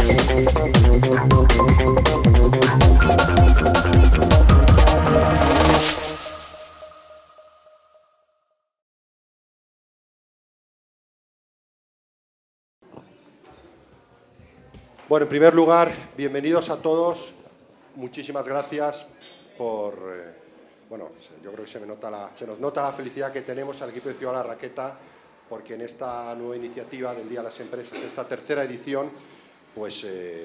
Bueno, en primer lugar, bienvenidos a todos. Muchísimas gracias por... bueno, yo creo que se nos nota la felicidad que tenemos al equipo de Ciudad de la Raqueta, porque en esta nueva iniciativa del Día de las Empresas, esta tercera edición, pues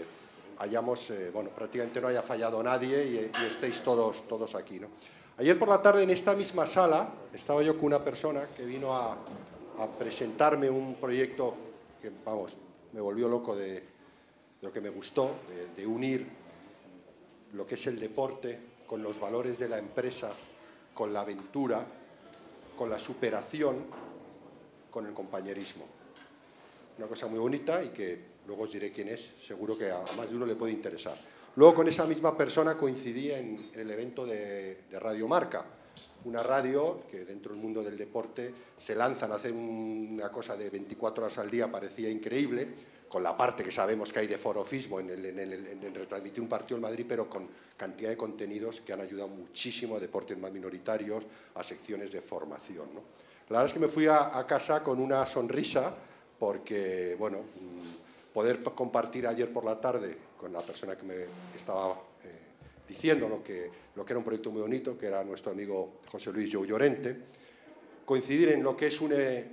bueno, prácticamente no haya fallado nadie y estéis todos aquí, ¿no? Ayer por la tarde, en esta misma sala, estaba yo con una persona que vino a presentarme un proyecto que, vamos, me volvió loco de lo que me gustó, de unir lo que es el deporte con los valores de la empresa, con la aventura, con la superación, con el compañerismo. Una cosa muy bonita y que luego os diré quién es, seguro que a más de uno le puede interesar. Luego con esa misma persona coincidí en el evento de Radio Marca, una radio que dentro del mundo del deporte se lanzan a hacer una cosa de 24 horas al día, parecía increíble, con la parte que sabemos que hay de forofismo en retransmitir un partido en Madrid, pero con cantidad de contenidos que han ayudado muchísimo a deportes más minoritarios, a secciones de formación, ¿no? La verdad es que me fui a casa con una sonrisa, porque, bueno, poder compartir ayer por la tarde con la persona que me estaba diciendo lo que era un proyecto muy bonito, que era nuestro amigo José Luis Jou Llorente, coincidir en lo que es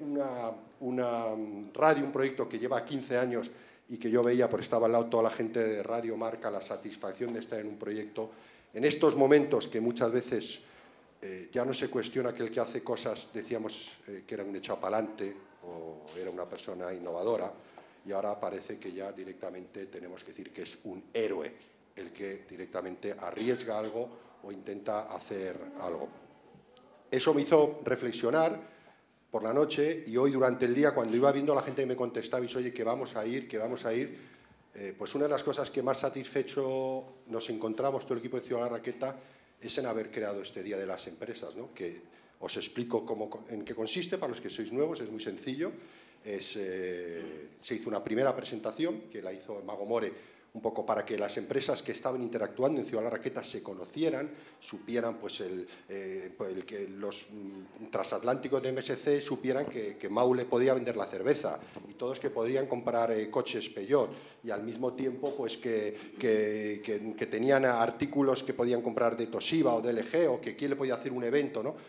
una radio, un proyecto que lleva 15 años y que yo veía, porque estaba al lado toda la gente de Radio Marca, la satisfacción de estar en un proyecto, en estos momentos que muchas veces ya no se cuestiona que el que hace cosas, decíamos que era un echado pa'lante o era una persona innovadora, y ahora parece que ya directamente tenemos que decir que es un héroe el que directamente arriesga algo o intenta hacer algo. Eso me hizo reflexionar por la noche, y hoy durante el día, cuando iba viendo a la gente que me contestaba y oye, que vamos a ir, pues una de las cosas que más satisfecho nos encontramos todo el equipo de Ciudad de la Raqueta es en haber creado este Día de las Empresas, ¿no? Que os explico en qué consiste, para los que sois nuevos, es muy sencillo. Se hizo una primera presentación, que la hizo Mago More, un poco para que las empresas que estaban interactuando en Ciudad de la Raqueta se conocieran, supieran, pues que los transatlánticos de MSC supieran que Mau le podía vender la cerveza, y todos que podrían comprar coches Peugeot, y al mismo tiempo pues que tenían artículos que podían comprar de Toshiba o de LG, o que quién le podía hacer un evento, ¿no?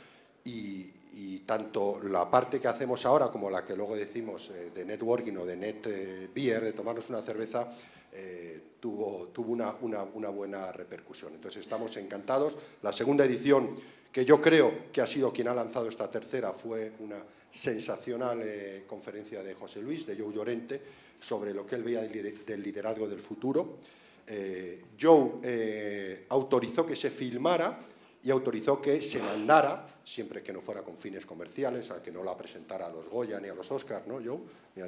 Y tanto la parte que hacemos ahora como la que luego decimos de networking o de net beer, de tomarnos una cerveza, tuvo una buena repercusión. Entonces estamos encantados. La segunda edición, que yo creo que ha sido quien ha lanzado esta tercera, fue una sensacional conferencia de José Luis, de Jou Llorente, sobre lo que él veía del liderazgo del futuro. Jou autorizó que se filmara y autorizó que se mandara, siempre que no fuera con fines comerciales, a que no la presentara a los Goya ni a los Oscars, ¿no, Jou?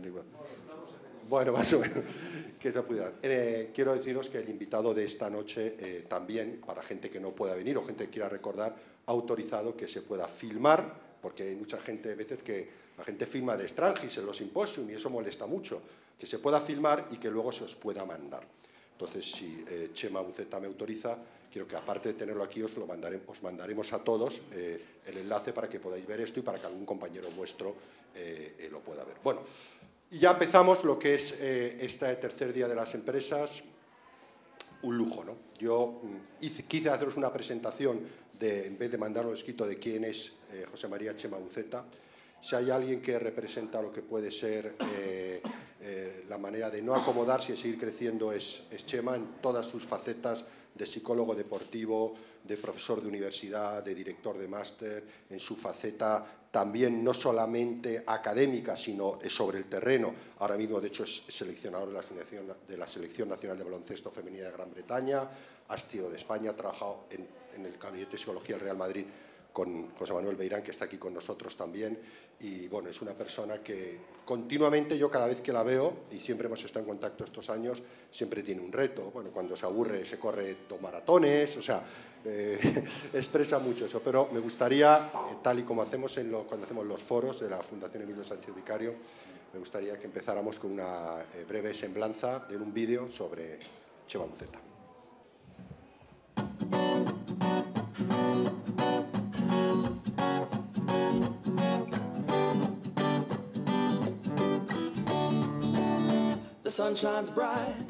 Bueno, más o menos, que se pudieran. Quiero deciros que el invitado de esta noche también, para gente que no pueda venir o gente que quiera recordar, ha autorizado que se pueda filmar, porque hay mucha gente, a veces, que la gente filma de Strangis en los simposios y eso molesta mucho, que se pueda filmar y que luego se os pueda mandar. Entonces, si Chema Uceta me autoriza, quiero que aparte de tenerlo aquí, os mandaremos a todos el enlace para que podáis ver esto y para que algún compañero vuestro lo pueda ver. Bueno, y ya empezamos lo que es este tercer Día de las Empresas. Un lujo, ¿no? Yo quise haceros una presentación, en vez de mandarlo escrito, de quién es José María Chema Uceta. Si hay alguien que representa lo que puede ser la manera de no acomodarse y seguir creciendo, es Chema, en todas sus facetas, de psicólogo deportivo, de profesor de universidad, de director de máster, en su faceta también no solamente académica, sino sobre el terreno. Ahora mismo, de hecho, es seleccionador de la Selección Nacional de Baloncesto Femenina de Gran Bretaña, ha sido de España, ha trabajado en el Gabinete de Psicología del Real Madrid con José Manuel Beirán, que está aquí con nosotros también, y bueno, es una persona que continuamente, yo cada vez que la veo, y siempre hemos estado en contacto estos años, siempre tiene un reto. Bueno, cuando se aburre se corre 2 maratones, o sea, expresa mucho eso, pero me gustaría, tal y como hacemos cuando hacemos los foros de la Fundación Emilio Sánchez Vicario, me me gustaría que empezáramos con una breve semblanza de un vídeo sobre Chema Luceta. The sun shines bright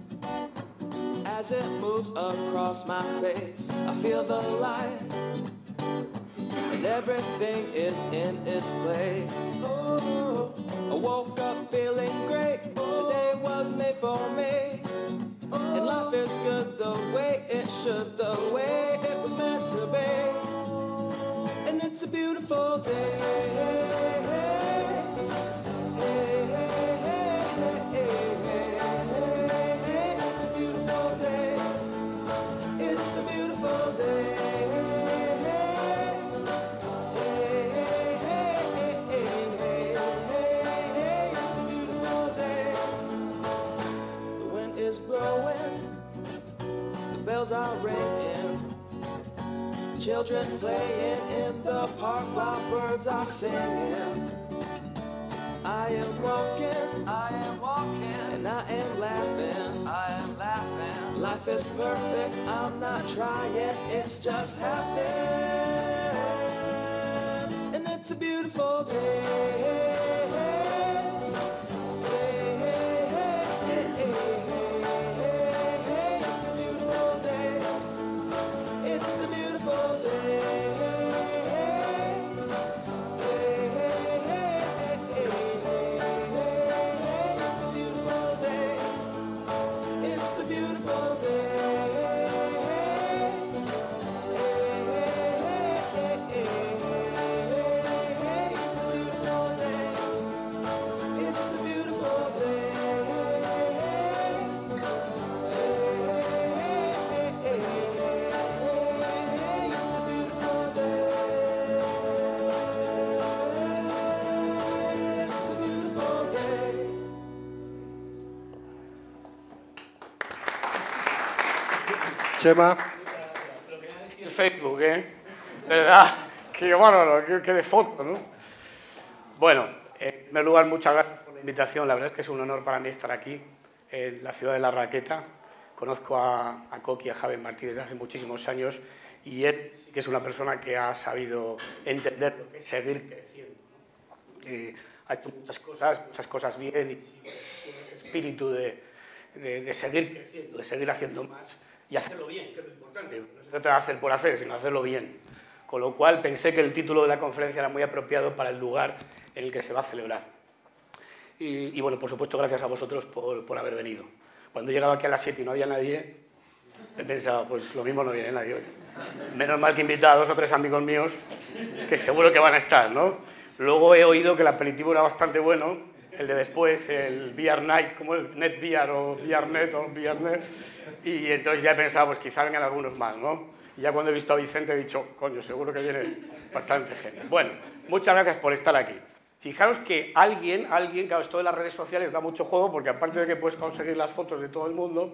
as it moves across my face. I feel the light and everything is in its place. Oh, I woke up feeling great. Today was made for me. And life is good the way it should, the way it was meant to be. And it's a beautiful day. Are ringing, children playing in the park while birds are singing. I am walking, and I am laughing, Life is perfect, I'm not trying, it's just happening. And it's a beautiful day. Chema. Lo que es el Facebook, ¿eh? ¿Verdad? Qué bárbaro, qué de foto, ¿no? Bueno, en primer lugar, muchas gracias por la invitación. La verdad es que es un honor para mí estar aquí, en la ciudad de La Raqueta. Conozco a Coqui y a Javier Martí desde hace muchísimos años y él sí que es una persona que ha sabido entender lo que es seguir creciendo, ¿no? Ha hecho muchas cosas bien y tiene ese espíritu de seguir creciendo, de seguir haciendo más y hacerlo bien, que es lo importante. No se trata de hacer por hacer, sino hacerlo bien. Con lo cual pensé que el título de la conferencia era muy apropiado para el lugar en el que se va a celebrar. Y bueno, por supuesto, gracias a vosotros por haber venido. Cuando he llegado aquí a las 7 y no había nadie, he pensado, pues lo mismo no viene nadie hoy. Menos mal que he invitado a 2 o 3 amigos míos, que seguro que van a estar, ¿no? Luego he oído que el aperitivo era bastante bueno, el de después, el VR Night, como el Net VR o VR Net o VR Net, y entonces ya he pensado, pues quizá vengan algunos más, ¿no? Y ya cuando he visto a Vicente he dicho, coño, seguro que viene bastante gente. Bueno, muchas gracias por estar aquí. Fijaros que alguien, claro, esto de las redes sociales da mucho juego, porque aparte de que puedes conseguir las fotos de todo el mundo,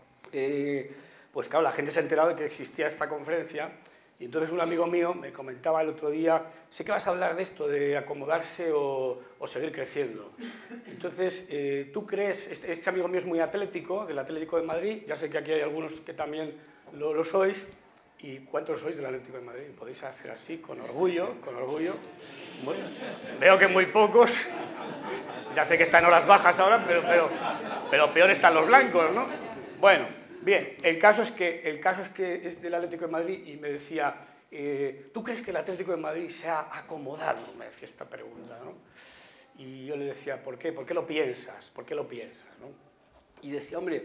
pues claro, la gente se ha enterado de que existía esta conferencia, y entonces un amigo mío me comentaba el otro día, sé que vas a hablar de esto, de acomodarse o seguir creciendo. Entonces, ¿tú crees, este amigo mío es muy atlético, del Atlético de Madrid, ya sé que aquí hay algunos que también lo sois, ¿y cuántos sois del Atlético de Madrid? Podéis hacer así, con orgullo, con orgullo. Bueno, veo que muy pocos, ya sé que está en horas bajas ahora, pero peor están los blancos, ¿no? Bueno, bien, el caso es que es del Atlético de Madrid y me decía, ¿tú crees que el Atlético de Madrid se ha acomodado? Me decía esta pregunta, ¿no? Y yo le decía, ¿por qué? ¿Por qué lo piensas? ¿Por qué lo piensas? ¿No? Y decía, hombre,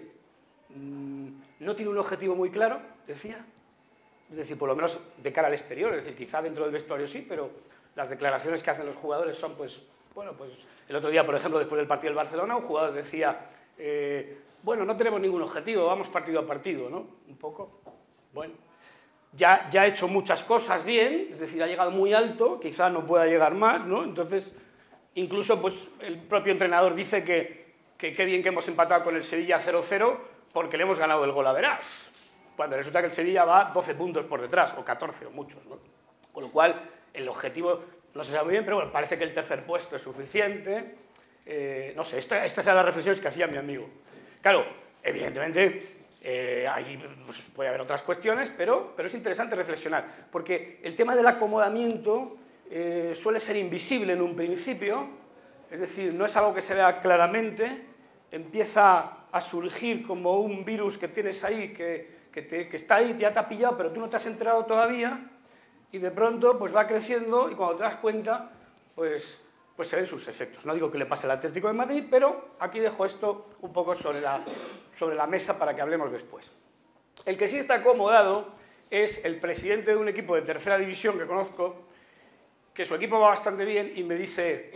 ¿no tiene un objetivo muy claro? Decía. Es decir, por lo menos de cara al exterior, es decir, quizá dentro del vestuario sí, pero las declaraciones que hacen los jugadores son, pues, bueno, pues el otro día, por ejemplo, después del partido del Barcelona, un jugador decía, bueno, no tenemos ningún objetivo, vamos partido a partido, ¿no? Un poco, bueno, ya ha hecho muchas cosas bien, es decir, ha llegado muy alto, quizá no pueda llegar más, ¿no? Entonces, incluso, pues, el propio entrenador dice que qué bien que hemos empatado con el Sevilla 0-0 porque le hemos ganado el gol a verás. Cuando resulta que el Sevilla va 12 puntos por detrás, o 14, o muchos, ¿no? Con lo cual, el objetivo no se sabe muy bien, pero bueno, parece que el tercer puesto es suficiente. no sé, estas eran las reflexiones que hacía mi amigo. Claro, evidentemente, ahí pues, puede haber otras cuestiones, pero es interesante reflexionar, porque el tema del acomodamiento suele ser invisible en un principio, es decir, no es algo que se vea claramente, empieza a surgir como un virus que tienes ahí, que está ahí, ya te ha pillado, pero tú no te has enterado todavía, y de pronto pues va creciendo, y cuando te das cuenta, pues se ven sus efectos. No digo que le pase al Atlético de Madrid, pero aquí dejo esto un poco sobre la mesa para que hablemos después. El que sí está acomodado es el presidente de un equipo de tercera división que conozco, que su equipo va bastante bien y me dice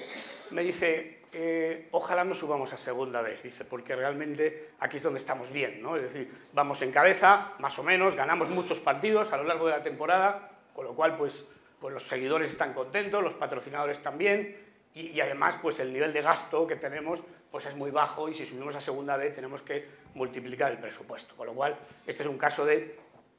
ojalá no subamos a segunda vez, dice, porque realmente aquí es donde estamos bien, ¿no? Es decir, vamos en cabeza, más o menos, ganamos muchos partidos a lo largo de la temporada, con lo cual pues los seguidores están contentos, los patrocinadores también, y además pues el nivel de gasto que tenemos pues es muy bajo, y si subimos a segunda vez tenemos que multiplicar el presupuesto, con lo cual este es un caso de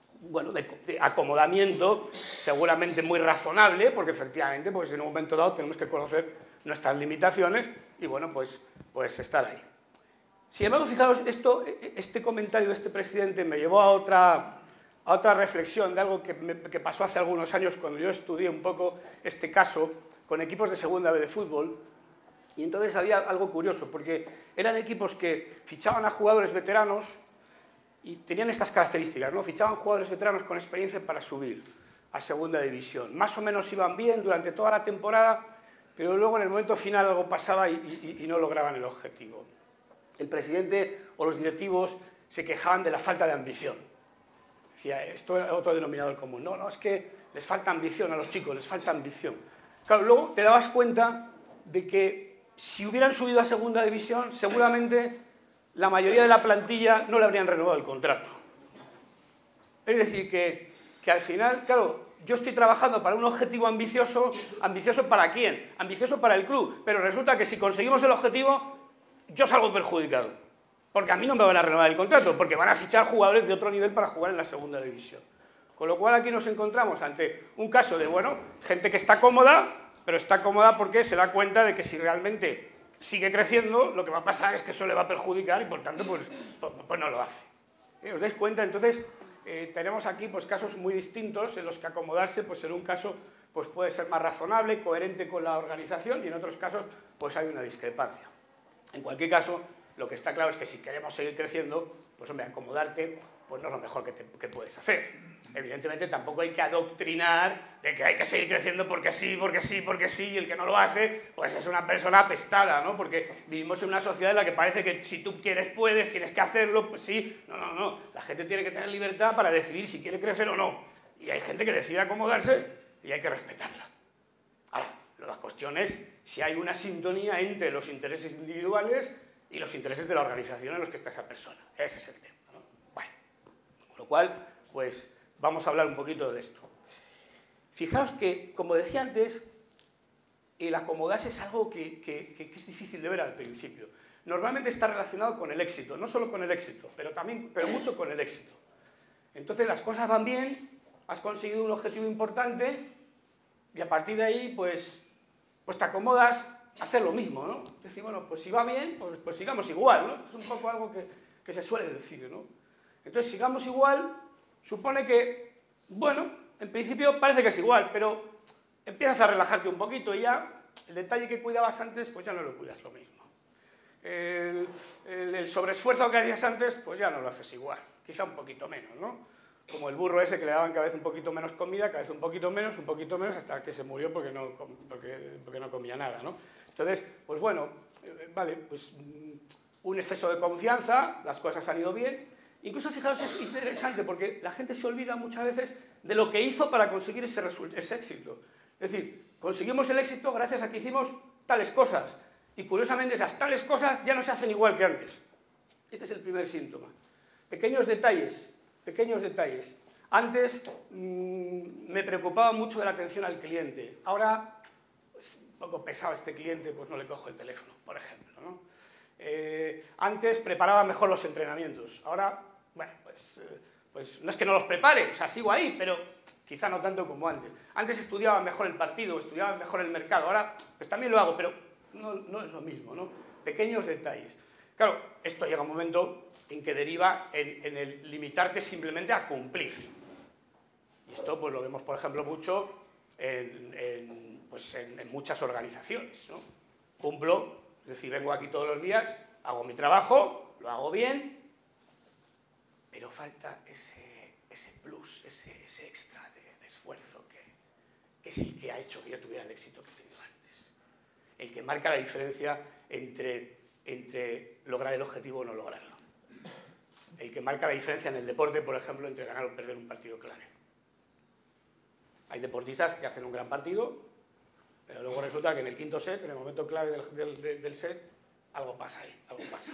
acomodamiento seguramente muy razonable, porque efectivamente pues en un momento dado tenemos que conocer nuestras limitaciones y bueno, pues estar ahí. Sin embargo, fijaros, este comentario de este presidente me llevó a otra reflexión de algo que pasó hace algunos años cuando yo estudié un poco este caso con equipos de segunda B de fútbol, y entonces había algo curioso, porque eran equipos que fichaban a jugadores veteranos y tenían estas características, ¿no? Fichaban jugadores veteranos con experiencia para subir a segunda división. Más o menos iban bien durante toda la temporada, pero luego en el momento final algo pasaba y no lograban el objetivo. El presidente o los directivos se quejaban de la falta de ambición. Decía, esto es otro denominador común. No, es que les falta ambición a los chicos, les falta ambición. Claro, luego te dabas cuenta de que si hubieran subido a segunda división, seguramente la mayoría de la plantilla no le habrían renovado el contrato. Es decir, que al final, claro, yo estoy trabajando para un objetivo ambicioso. ¿Ambicioso para quién? Ambicioso para el club, pero resulta que si conseguimos el objetivo, yo salgo perjudicado, porque a mí no me van a renovar el contrato, porque van a fichar jugadores de otro nivel para jugar en la segunda división. Con lo cual aquí nos encontramos ante un caso de, bueno, gente que está cómoda, pero está cómoda porque se da cuenta de que si realmente sigue creciendo, lo que va a pasar es que eso le va a perjudicar y por tanto pues no lo hace. ¿Os dais cuenta? Entonces tenemos aquí pues casos muy distintos en los que acomodarse pues en un caso pues puede ser más razonable, coherente con la organización, y en otros casos pues hay una discrepancia. En cualquier caso, lo que está claro es que si queremos seguir creciendo, pues hombre, acomodarte pues no es lo mejor que puedes hacer. Evidentemente tampoco hay que adoctrinar de que hay que seguir creciendo porque sí, y el que no lo hace, pues es una persona apestada, ¿no? Porque vivimos en una sociedad en la que parece que si tú quieres, puedes, tienes que hacerlo, pues sí. No. La gente tiene que tener libertad para decidir si quiere crecer o no. Y hay gente que decide acomodarse y hay que respetarla. Ahora, la cuestión es si hay una sintonía entre los intereses individuales y los intereses de la organización en los que está esa persona. Ese es el tema, ¿no? Bueno, con lo cual, pues vamos a hablar un poquito de esto. Fijaos que, como decía antes, el acomodarse es algo que es difícil de ver al principio. Normalmente está relacionado con el éxito, no solo con el éxito, pero mucho con el éxito. Entonces las cosas van bien, has conseguido un objetivo importante y a partir de ahí, pues te acomodas a hacer lo mismo, ¿no? Es decir, bueno, pues si va bien, pues sigamos igual, ¿no? Es un poco algo que se suele decir, ¿no? Entonces, sigamos igual, supone que, bueno, en principio parece que es igual, pero empiezas a relajarte un poquito y ya el detalle que cuidabas antes, pues ya no lo cuidas lo mismo. El sobreesfuerzo que hacías antes, pues ya no lo haces igual, quizá un poquito menos, ¿no? Como el burro ese que le daban cada vez un poquito menos comida, cada vez un poquito menos, hasta que se murió porque no comía nada, ¿no? Entonces, pues bueno, vale, pues un exceso de confianza, las cosas han ido bien. Incluso, fijaos, es interesante porque la gente se olvida muchas veces de lo que hizo para conseguir ese éxito. Es decir, conseguimos el éxito gracias a que hicimos tales cosas. Y curiosamente esas tales cosas ya no se hacen igual que antes. Este es el primer síntoma. Pequeños detalles. Antes me preocupaba mucho de la atención al cliente. Ahora, pues, un poco pesado este cliente, pues no le cojo el teléfono, por ejemplo, ¿no? Antes preparaba mejor los entrenamientos. Ahora, bueno, pues no es que no los prepare, o sea, sigo ahí, pero quizá no tanto como antes. Antes estudiaba mejor el partido, estudiaba mejor el mercado. Ahora, pues también lo hago, pero no es lo mismo, ¿no? Pequeños detalles. Claro, esto llega a un momento en que deriva en el limitarte simplemente a cumplir. Y esto pues lo vemos, por ejemplo, mucho en muchas organizaciones, ¿no? Cumplo, es decir, vengo aquí todos los días, hago mi trabajo, lo hago bien, pero falta ese plus, ese extra de esfuerzo que es el que ha hecho que yo tuviera el éxito que he tenido antes. El que marca la diferencia entre lograr el objetivo o no lograrlo. El que marca la diferencia en el deporte, por ejemplo, entre ganar o perder un partido clave. Hay deportistas que hacen un gran partido, pero luego resulta que en el quinto set, en el momento clave del set, algo pasa ahí, algo pasa.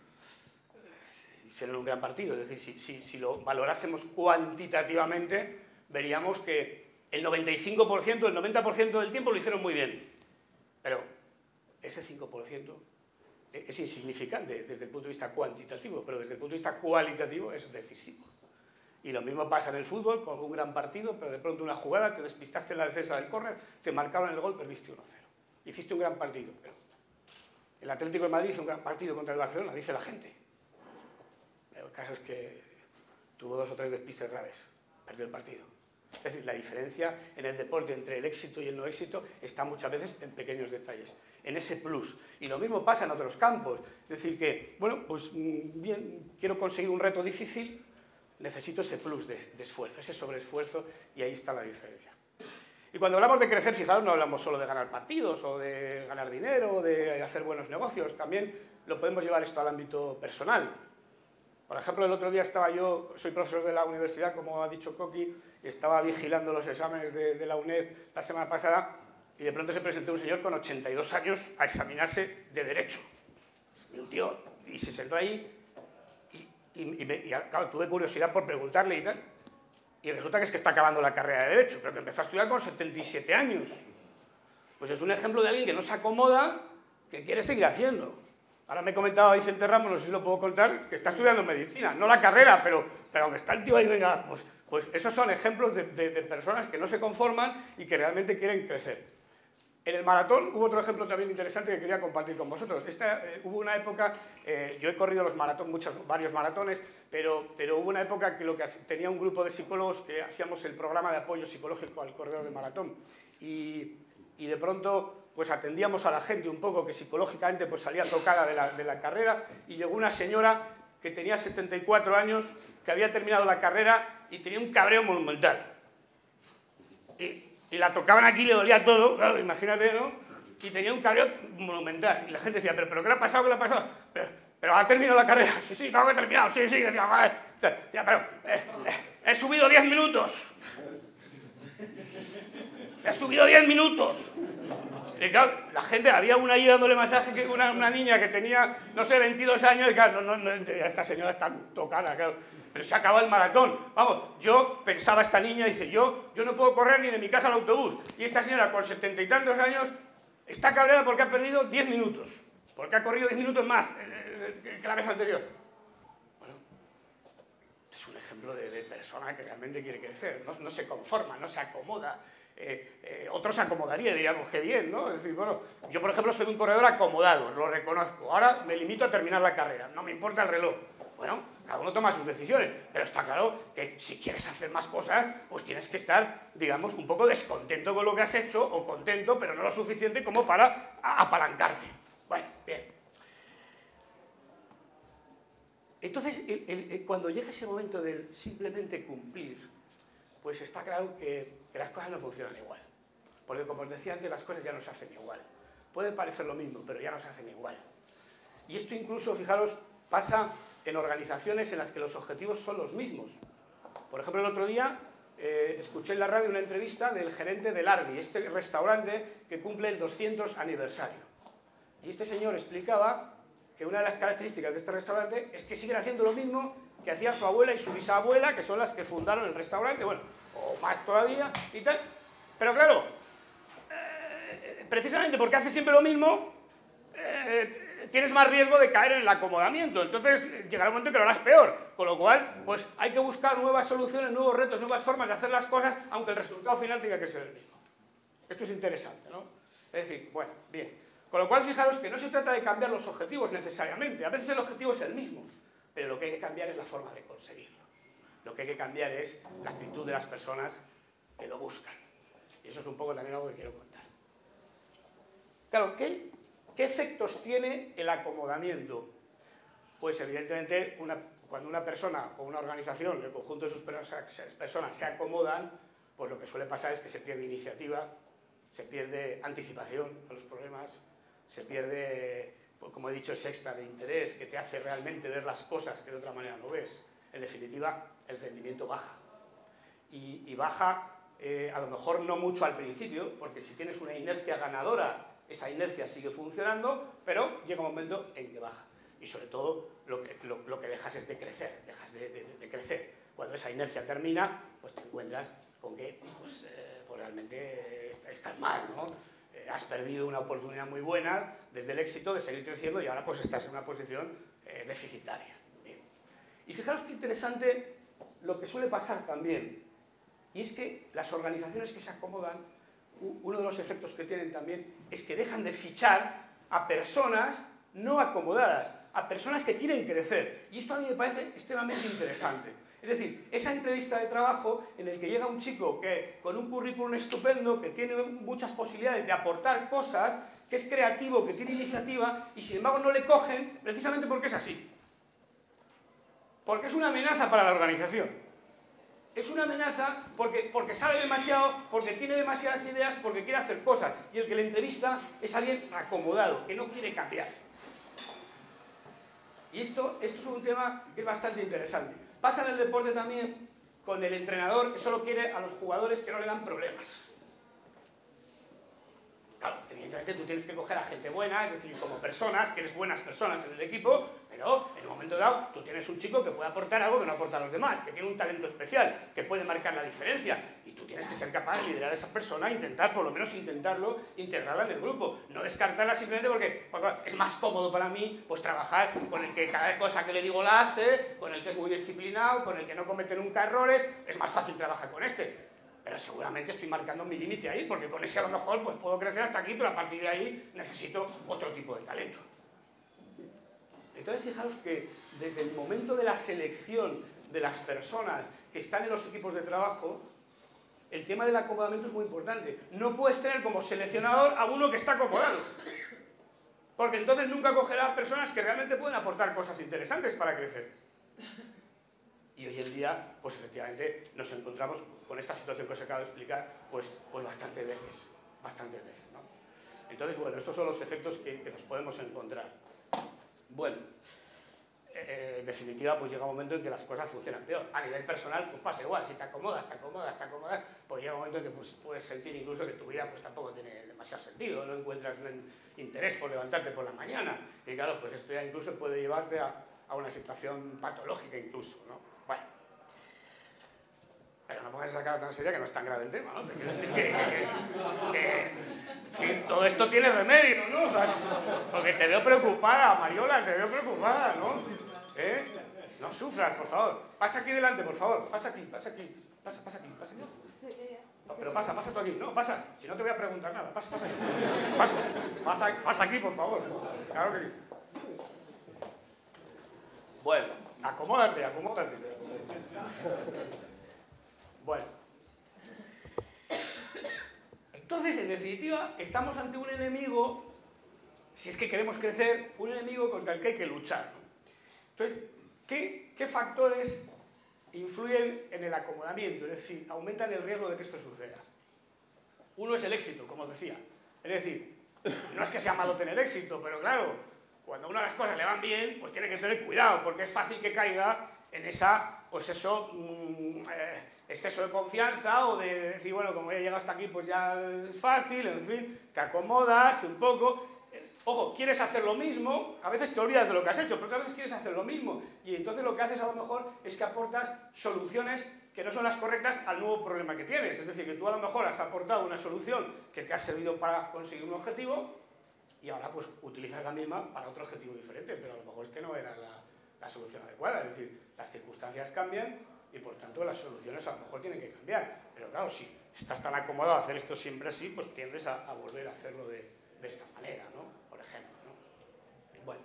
Hicieron un gran partido, es decir, si lo valorásemos cuantitativamente, veríamos que el 95%, el 90% del tiempo lo hicieron muy bien, pero ese 5% es insignificante desde el punto de vista cuantitativo, pero desde el punto de vista cualitativo es decisivo. Y lo mismo pasa en el fútbol, con un gran partido, pero de pronto una jugada, te despistaste en la defensa del córner, te marcaron el gol, perdiste 1-0. Hiciste un gran partido, pero el Atlético de Madrid hizo un gran partido contra el Barcelona, dice la gente. Pero el caso es que tuvo 2 o 3 despistes graves, perdió el partido. Es decir, la diferencia en el deporte entre el éxito y el no éxito está muchas veces en pequeños detalles, en ese plus. Y lo mismo pasa en otros campos. Es decir que, bueno, pues bien, quiero conseguir un reto difícil, necesito ese plus de esfuerzo, ese sobreesfuerzo, y ahí está la diferencia. Y cuando hablamos de crecer, fijaros, no hablamos solo de ganar partidos o de ganar dinero o de hacer buenos negocios, también lo podemos llevar esto al ámbito personal. Por ejemplo, el otro día soy profesor de la universidad, como ha dicho Coqui, y estaba vigilando los exámenes de la UNED la semana pasada, y de pronto se presentó un señor con 82 años a examinarse de Derecho. Y un tío, y se sentó ahí, y claro, tuve curiosidad por preguntarle y tal, y resulta que es que está acabando la carrera de Derecho, pero que empezó a estudiar con 77 años. Pues es un ejemplo de alguien que no se acomoda, que quiere seguir haciendo. Ahora me comentaba Vicente Ramos, no sé si lo puedo contar, que está estudiando medicina, no la carrera, pero aunque está el tío ahí, venga, pues esos son ejemplos de personas que no se conforman y que realmente quieren crecer. En el maratón hubo otro ejemplo también interesante que quería compartir con vosotros. Hubo una época, yo he corrido varios maratones, pero hubo una época que tenía un grupo de psicólogos que hacíamos el programa de apoyo psicológico al corredor de maratón. Y de pronto pues atendíamos a la gente un poco que psicológicamente pues salía tocada de la carrera, y llegó una señora que tenía 74 años, que había terminado la carrera y tenía un cabreo monumental. Y la tocaban aquí y le dolía todo, claro, imagínate, ¿no? Y tenía un cabreo monumental. Y la gente decía, ¿pero qué le ha pasado? ¿Qué le ha pasado? Pero ha terminado la carrera. Sí, claro que he terminado. Sí, decía, joder. Decía, pero he subido 10 minutos. He subido 10 minutos. Y claro, la gente, había una ahí dándole masaje, que una niña que tenía, no sé, 22 años, y claro, no esta señora está tocada, claro. Pero se acaba el maratón. Vamos, yo pensaba esta niña, dice, yo no puedo correr ni de mi casa al autobús. Y esta señora con 70 y tantos años está cabreada porque ha perdido 10 minutos. Porque ha corrido 10 minutos más que la vez anterior. Bueno, es un ejemplo de persona que realmente quiere crecer. No se conforma, no se acomoda. Otros se acomodaría, diríamos, qué bien, ¿no? Es decir, bueno, yo por ejemplo soy un corredor acomodado, lo reconozco. Ahora me limito a terminar la carrera, no me importa el reloj. Bueno, cada uno toma sus decisiones, pero está claro que si quieres hacer más cosas, pues tienes que estar, digamos, un poco descontento con lo que has hecho, o contento, pero no lo suficiente como para apalancarte. Bueno, bien. Entonces, cuando llega ese momento del simplemente cumplir, pues está claro que las cosas no funcionan igual. Porque, como os decía antes, las cosas ya no se hacen igual. Puede parecer lo mismo, pero ya no se hacen igual. Y esto incluso, fijaros, pasa en organizaciones en las que los objetivos son los mismos. Por ejemplo, el otro día escuché en la radio una entrevista del gerente del Ardi, este restaurante que cumple el 200 aniversario. Y este señor explicaba que una de las características de este restaurante es que siguen haciendo lo mismo que hacía su abuela y su bisabuela, que son las que fundaron el restaurante, bueno, o más todavía y tal. Pero claro, precisamente porque hace siempre lo mismo, tienes más riesgo de caer en el acomodamiento. Entonces llegará un momento en que lo harás peor. Con lo cual, pues hay que buscar nuevas soluciones, nuevos retos, nuevas formas de hacer las cosas, aunque el resultado final tenga que ser el mismo. Esto es interesante, ¿no? Es decir, bueno, bien. Con lo cual, fijaros que no se trata de cambiar los objetivos necesariamente, a veces el objetivo es el mismo, pero lo que hay que cambiar es la forma de conseguirlo. Lo que hay que cambiar es la actitud de las personas que lo buscan. Y eso es un poco también algo que quiero contar. Claro, ¿qué efectos tiene el acomodamiento? Pues evidentemente, cuando una persona o una organización, el conjunto de sus personas se acomodan, pues lo que suele pasar es que se pierde iniciativa, se pierde anticipación a los problemas, se pierde, pues como he dicho, ese extra de interés que te hace realmente ver las cosas que de otra manera no ves. En definitiva, el rendimiento baja. Y baja, a lo mejor no mucho al principio, porque si tienes una inercia ganadora, esa inercia sigue funcionando, pero llega un momento en que baja. Y sobre todo, lo que dejas es de crecer, dejas de crecer. Cuando esa inercia termina, pues te encuentras con que pues realmente estás mal, ¿no? Has perdido una oportunidad muy buena desde el éxito de seguir creciendo y ahora pues estás en una posición deficitaria. Bien. Y fijaros qué interesante lo que suele pasar también, y es que las organizaciones que se acomodan, uno de los efectos que tienen también es que dejan de fichar a personas no acomodadas, a personas que quieren crecer. Y esto a mí me parece extremadamente interesante. Es decir, esa entrevista de trabajo en el que llega un chico que, con un currículum estupendo, que tiene muchas posibilidades de aportar cosas, que es creativo, que tiene iniciativa, y sin embargo no le cogen precisamente porque es así. Porque es una amenaza para la organización. Es una amenaza porque sabe demasiado, porque tiene demasiadas ideas, porque quiere hacer cosas. Y el que le entrevista es alguien acomodado, que no quiere cambiar. Y esto es un tema que es bastante interesante. Pasa en el deporte también con el entrenador que solo quiere a los jugadores que no le dan problemas. Claro, evidentemente tú tienes que coger a gente buena, es decir, como personas, que eres buenas personas en el equipo, pero en un momento dado tú tienes un chico que puede aportar algo que no aportan los demás, que tiene un talento especial, que puede marcar la diferencia, y tú tienes que ser capaz de liderar a esa persona, intentar, por lo menos intentarlo, integrarla en el grupo, no descartarla simplemente porque es más cómodo para mí pues trabajar con el que cada cosa que le digo la hace, con el que es muy disciplinado, con el que no comete nunca errores, es más fácil trabajar con este. Pero seguramente estoy marcando mi límite ahí, porque con ese a lo mejor pues puedo crecer hasta aquí, pero a partir de ahí necesito otro tipo de talento. Entonces fijaros que desde el momento de la selección de las personas que están en los equipos de trabajo, el tema del acomodamiento es muy importante. No puedes tener como seleccionador a uno que está acomodado, porque entonces nunca cogerá personas que realmente pueden aportar cosas interesantes para crecer. Y hoy en día, pues efectivamente, nos encontramos con esta situación que os acabo de explicar, pues bastantes veces, ¿no? Entonces, bueno, estos son los efectos que nos podemos encontrar. Bueno, en definitiva, pues llega un momento en que las cosas funcionan peor. A nivel personal, pues pasa igual, si te acomodas, pues llega un momento en que pues, puedes sentir incluso que tu vida pues tampoco tiene demasiado sentido, no encuentras interés por levantarte por la mañana. Y claro, pues esto ya incluso puede llevarte a una situación patológica incluso, ¿no? Bueno, pero no pongas esa cara tan seria que no es tan grave el tema, ¿no? Te quiero decir que todo esto tiene remedio, ¿no? O sea, porque te veo preocupada, Mariola, te veo preocupada, ¿no? No sufras, por favor. Pasa aquí delante, por favor. Pasa aquí. Pasa aquí. No, pero pasa tú aquí. No, pasa. Si no te voy a preguntar nada. Pasa aquí. Pasa aquí, por favor. Claro que sí. Bueno, acomódate. Bueno. Entonces, en definitiva, estamos ante un enemigo, si es que queremos crecer, un enemigo contra el que hay que luchar, ¿no? Entonces, ¿qué factores influyen en el acomodamiento? Es decir, aumentan el riesgo de que esto suceda. Uno es el éxito, como os decía. Es decir, no es que sea malo tener éxito, pero claro, cuando a una de las cosas le van bien, pues tiene que tener cuidado, porque es fácil que caiga en esa, pues eso, exceso de confianza o de decir, bueno, como ya he llegado hasta aquí, pues ya es fácil, en fin, te acomodas un poco. Ojo, quieres hacer lo mismo, a veces te olvidas de lo que has hecho, pero otras veces quieres hacer lo mismo. Y entonces lo que haces a lo mejor es que aportas soluciones que no son las correctas al nuevo problema que tienes. Es decir, que tú a lo mejor has aportado una solución que te ha servido para conseguir un objetivo y ahora pues utilizas la misma para otro objetivo diferente, pero a lo mejor es que no era la solución adecuada. Es decir, las circunstancias cambian y por tanto las soluciones a lo mejor tienen que cambiar. Pero claro, si estás tan acomodado a hacer esto siempre así, pues tiendes a volver a hacerlo de esta manera, ¿no? por ejemplo, ¿no? Bueno,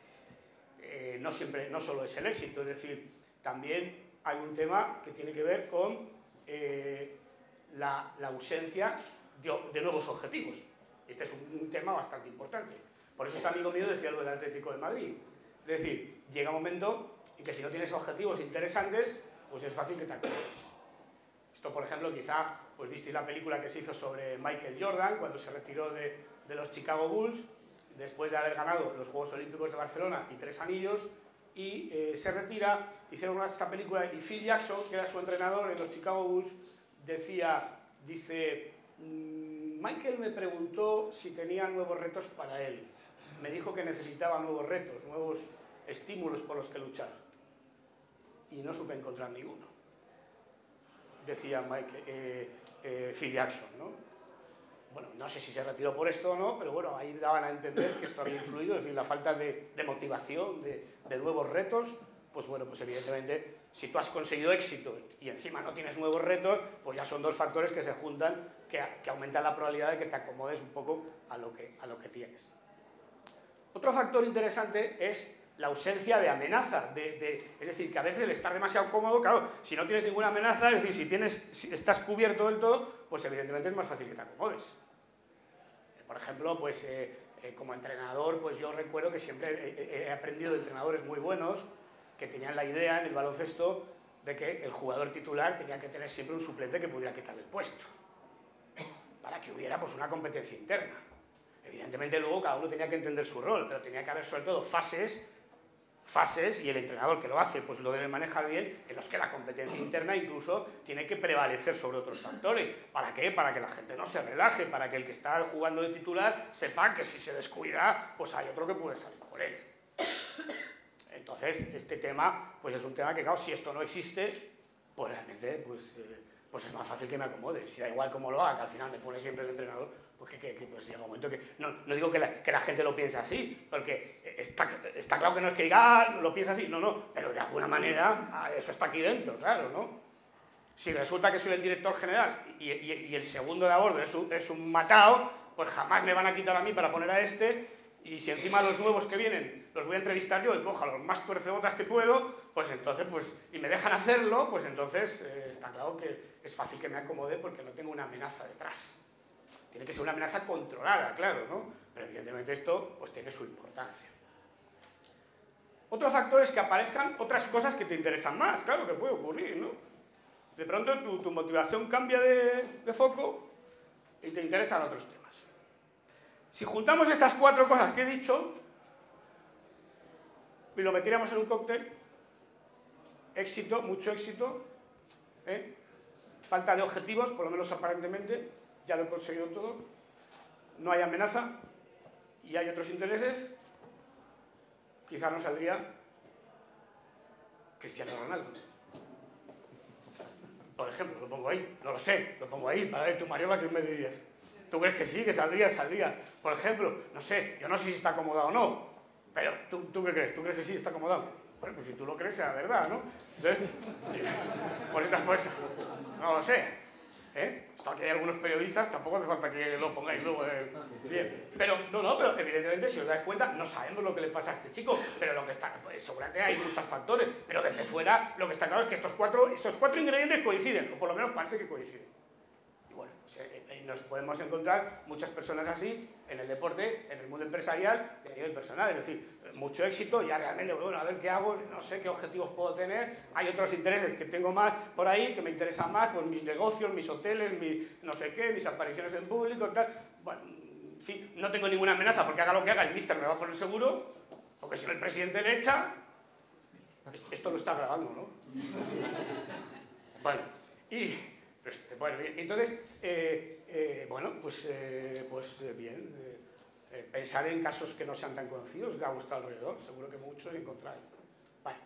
no solo es el éxito, es decir, también hay un tema que tiene que ver con la ausencia de nuevos objetivos. Este es un tema bastante importante. Por eso este amigo mío decía lo del Atlético de Madrid. Es decir, llega un momento en que si no tienes objetivos interesantes, pues es fácil que te acomodes. Esto, por ejemplo, quizá pues visteis la película que se hizo sobre Michael Jordan cuando se retiró de los Chicago Bulls después de haber ganado los Juegos Olímpicos de Barcelona y 3 anillos, y se retira. Hicieron esta película y Phil Jackson, que era su entrenador en los Chicago Bulls, dice, Michael me preguntó si tenía nuevos retos para él. Me dijo que necesitaba nuevos retos, nuevos estímulos por los que luchar. Y no supe encontrar ninguno. Decía Phil Jackson, ¿no? Bueno, no sé si se retiró por esto o no, pero bueno, ahí daban a entender que esto había influido, es decir, la falta de motivación, de nuevos retos. Pues bueno, pues evidentemente, si tú has conseguido éxito y encima no tienes nuevos retos, pues ya son dos factores que se juntan, que aumentan la probabilidad de que te acomodes un poco a lo que tienes. Otro factor interesante es la ausencia de amenaza, es decir, que a veces el estar demasiado cómodo, claro, si no tienes ninguna amenaza, es decir, si estás cubierto del todo, pues evidentemente es más fácil que te acomodes. Por ejemplo, pues como entrenador, pues yo recuerdo que siempre he aprendido de entrenadores muy buenos que tenían la idea en el baloncesto de que el jugador titular tenía que tener siempre un suplente que pudiera quitarle el puesto, para que hubiera pues una competencia interna. Evidentemente luego cada uno tenía que entender su rol, pero tenía que haber sobre todo fases, y el entrenador que lo hace pues lo debe manejar bien, en los que la competencia interna incluso tiene que prevalecer sobre otros factores. ¿Para qué? Para que la gente no se relaje, para que el que está jugando de titular sepa que si se descuida, pues hay otro que puede salir por él. Entonces, este tema pues es un tema que, claro, si esto no existe, pues realmente pues es más fácil que me acomode. Si da igual cómo lo haga, que al final me pone siempre el entrenador, pues pues llega un momento que... No digo que la gente lo piense así, porque está claro que no es que diga, lo piensa así, no, pero de alguna manera eso está aquí dentro, claro, ¿no? Si resulta que soy el director general y el segundo de a bordo es un matao, pues jamás me van a quitar a mí para poner a este, y si encima los nuevos que vienen los voy a entrevistar yo y cojo a los más tuercebotas que puedo, pues entonces, y me dejan hacerlo, pues entonces está claro que es fácil que me acomode porque no tengo una amenaza detrás. Tiene que ser una amenaza controlada, claro, ¿no? Pero evidentemente esto pues tiene su importancia. Otro factor es que aparezcan otras cosas que te interesan más, claro que puede ocurrir, ¿no? De pronto tu motivación cambia de foco y te interesan otros temas. Si juntamos estas 4 cosas que he dicho y lo metiéramos en un cóctel, éxito, mucho éxito, falta de objetivos, por lo menos aparentemente, ya lo he conseguido todo, no hay amenaza y hay otros intereses, quizá no saldría Cristiano Ronaldo. Por ejemplo, lo pongo ahí, no lo sé, lo pongo ahí para ver tu Mariola, ¿qué me dirías? ¿Tú crees que sí, que saldría? Por ejemplo, no sé, yo no sé si está acomodado o no, pero ¿tú qué crees? ¿Tú crees que sí está acomodado? Bueno, pues si tú lo crees, será verdad, ¿no? Entonces, por estas puestas, no lo sé. Esto aquí hay algunos periodistas, tampoco hace falta que lo pongáis luego bien. Pero evidentemente, si os dais cuenta, no sabemos lo que le pasa a este chico, pero lo que está, pues seguramente hay muchos factores, pero desde fuera lo que está claro es que estos cuatro ingredientes coinciden, o por lo menos parece que coinciden. Bueno, pues, nos podemos encontrar muchas personas así en el deporte, en el mundo empresarial y a nivel personal, es decir, mucho éxito, ya realmente, bueno, a ver qué hago, no sé qué objetivos puedo tener, hay otros intereses que tengo más por ahí, que me interesan más, pues mis negocios, mis hoteles, no sé qué, mis apariciones en público, tal. Bueno, en fin, no tengo ninguna amenaza porque haga lo que haga, el míster me va a poner seguro, porque si no el presidente le echa, esto lo está grabando, ¿no? Bueno, bueno, entonces, bien, pensar en casos que no sean tan conocidos, que ha gustado alrededor, seguro que muchos encontráis. Vale.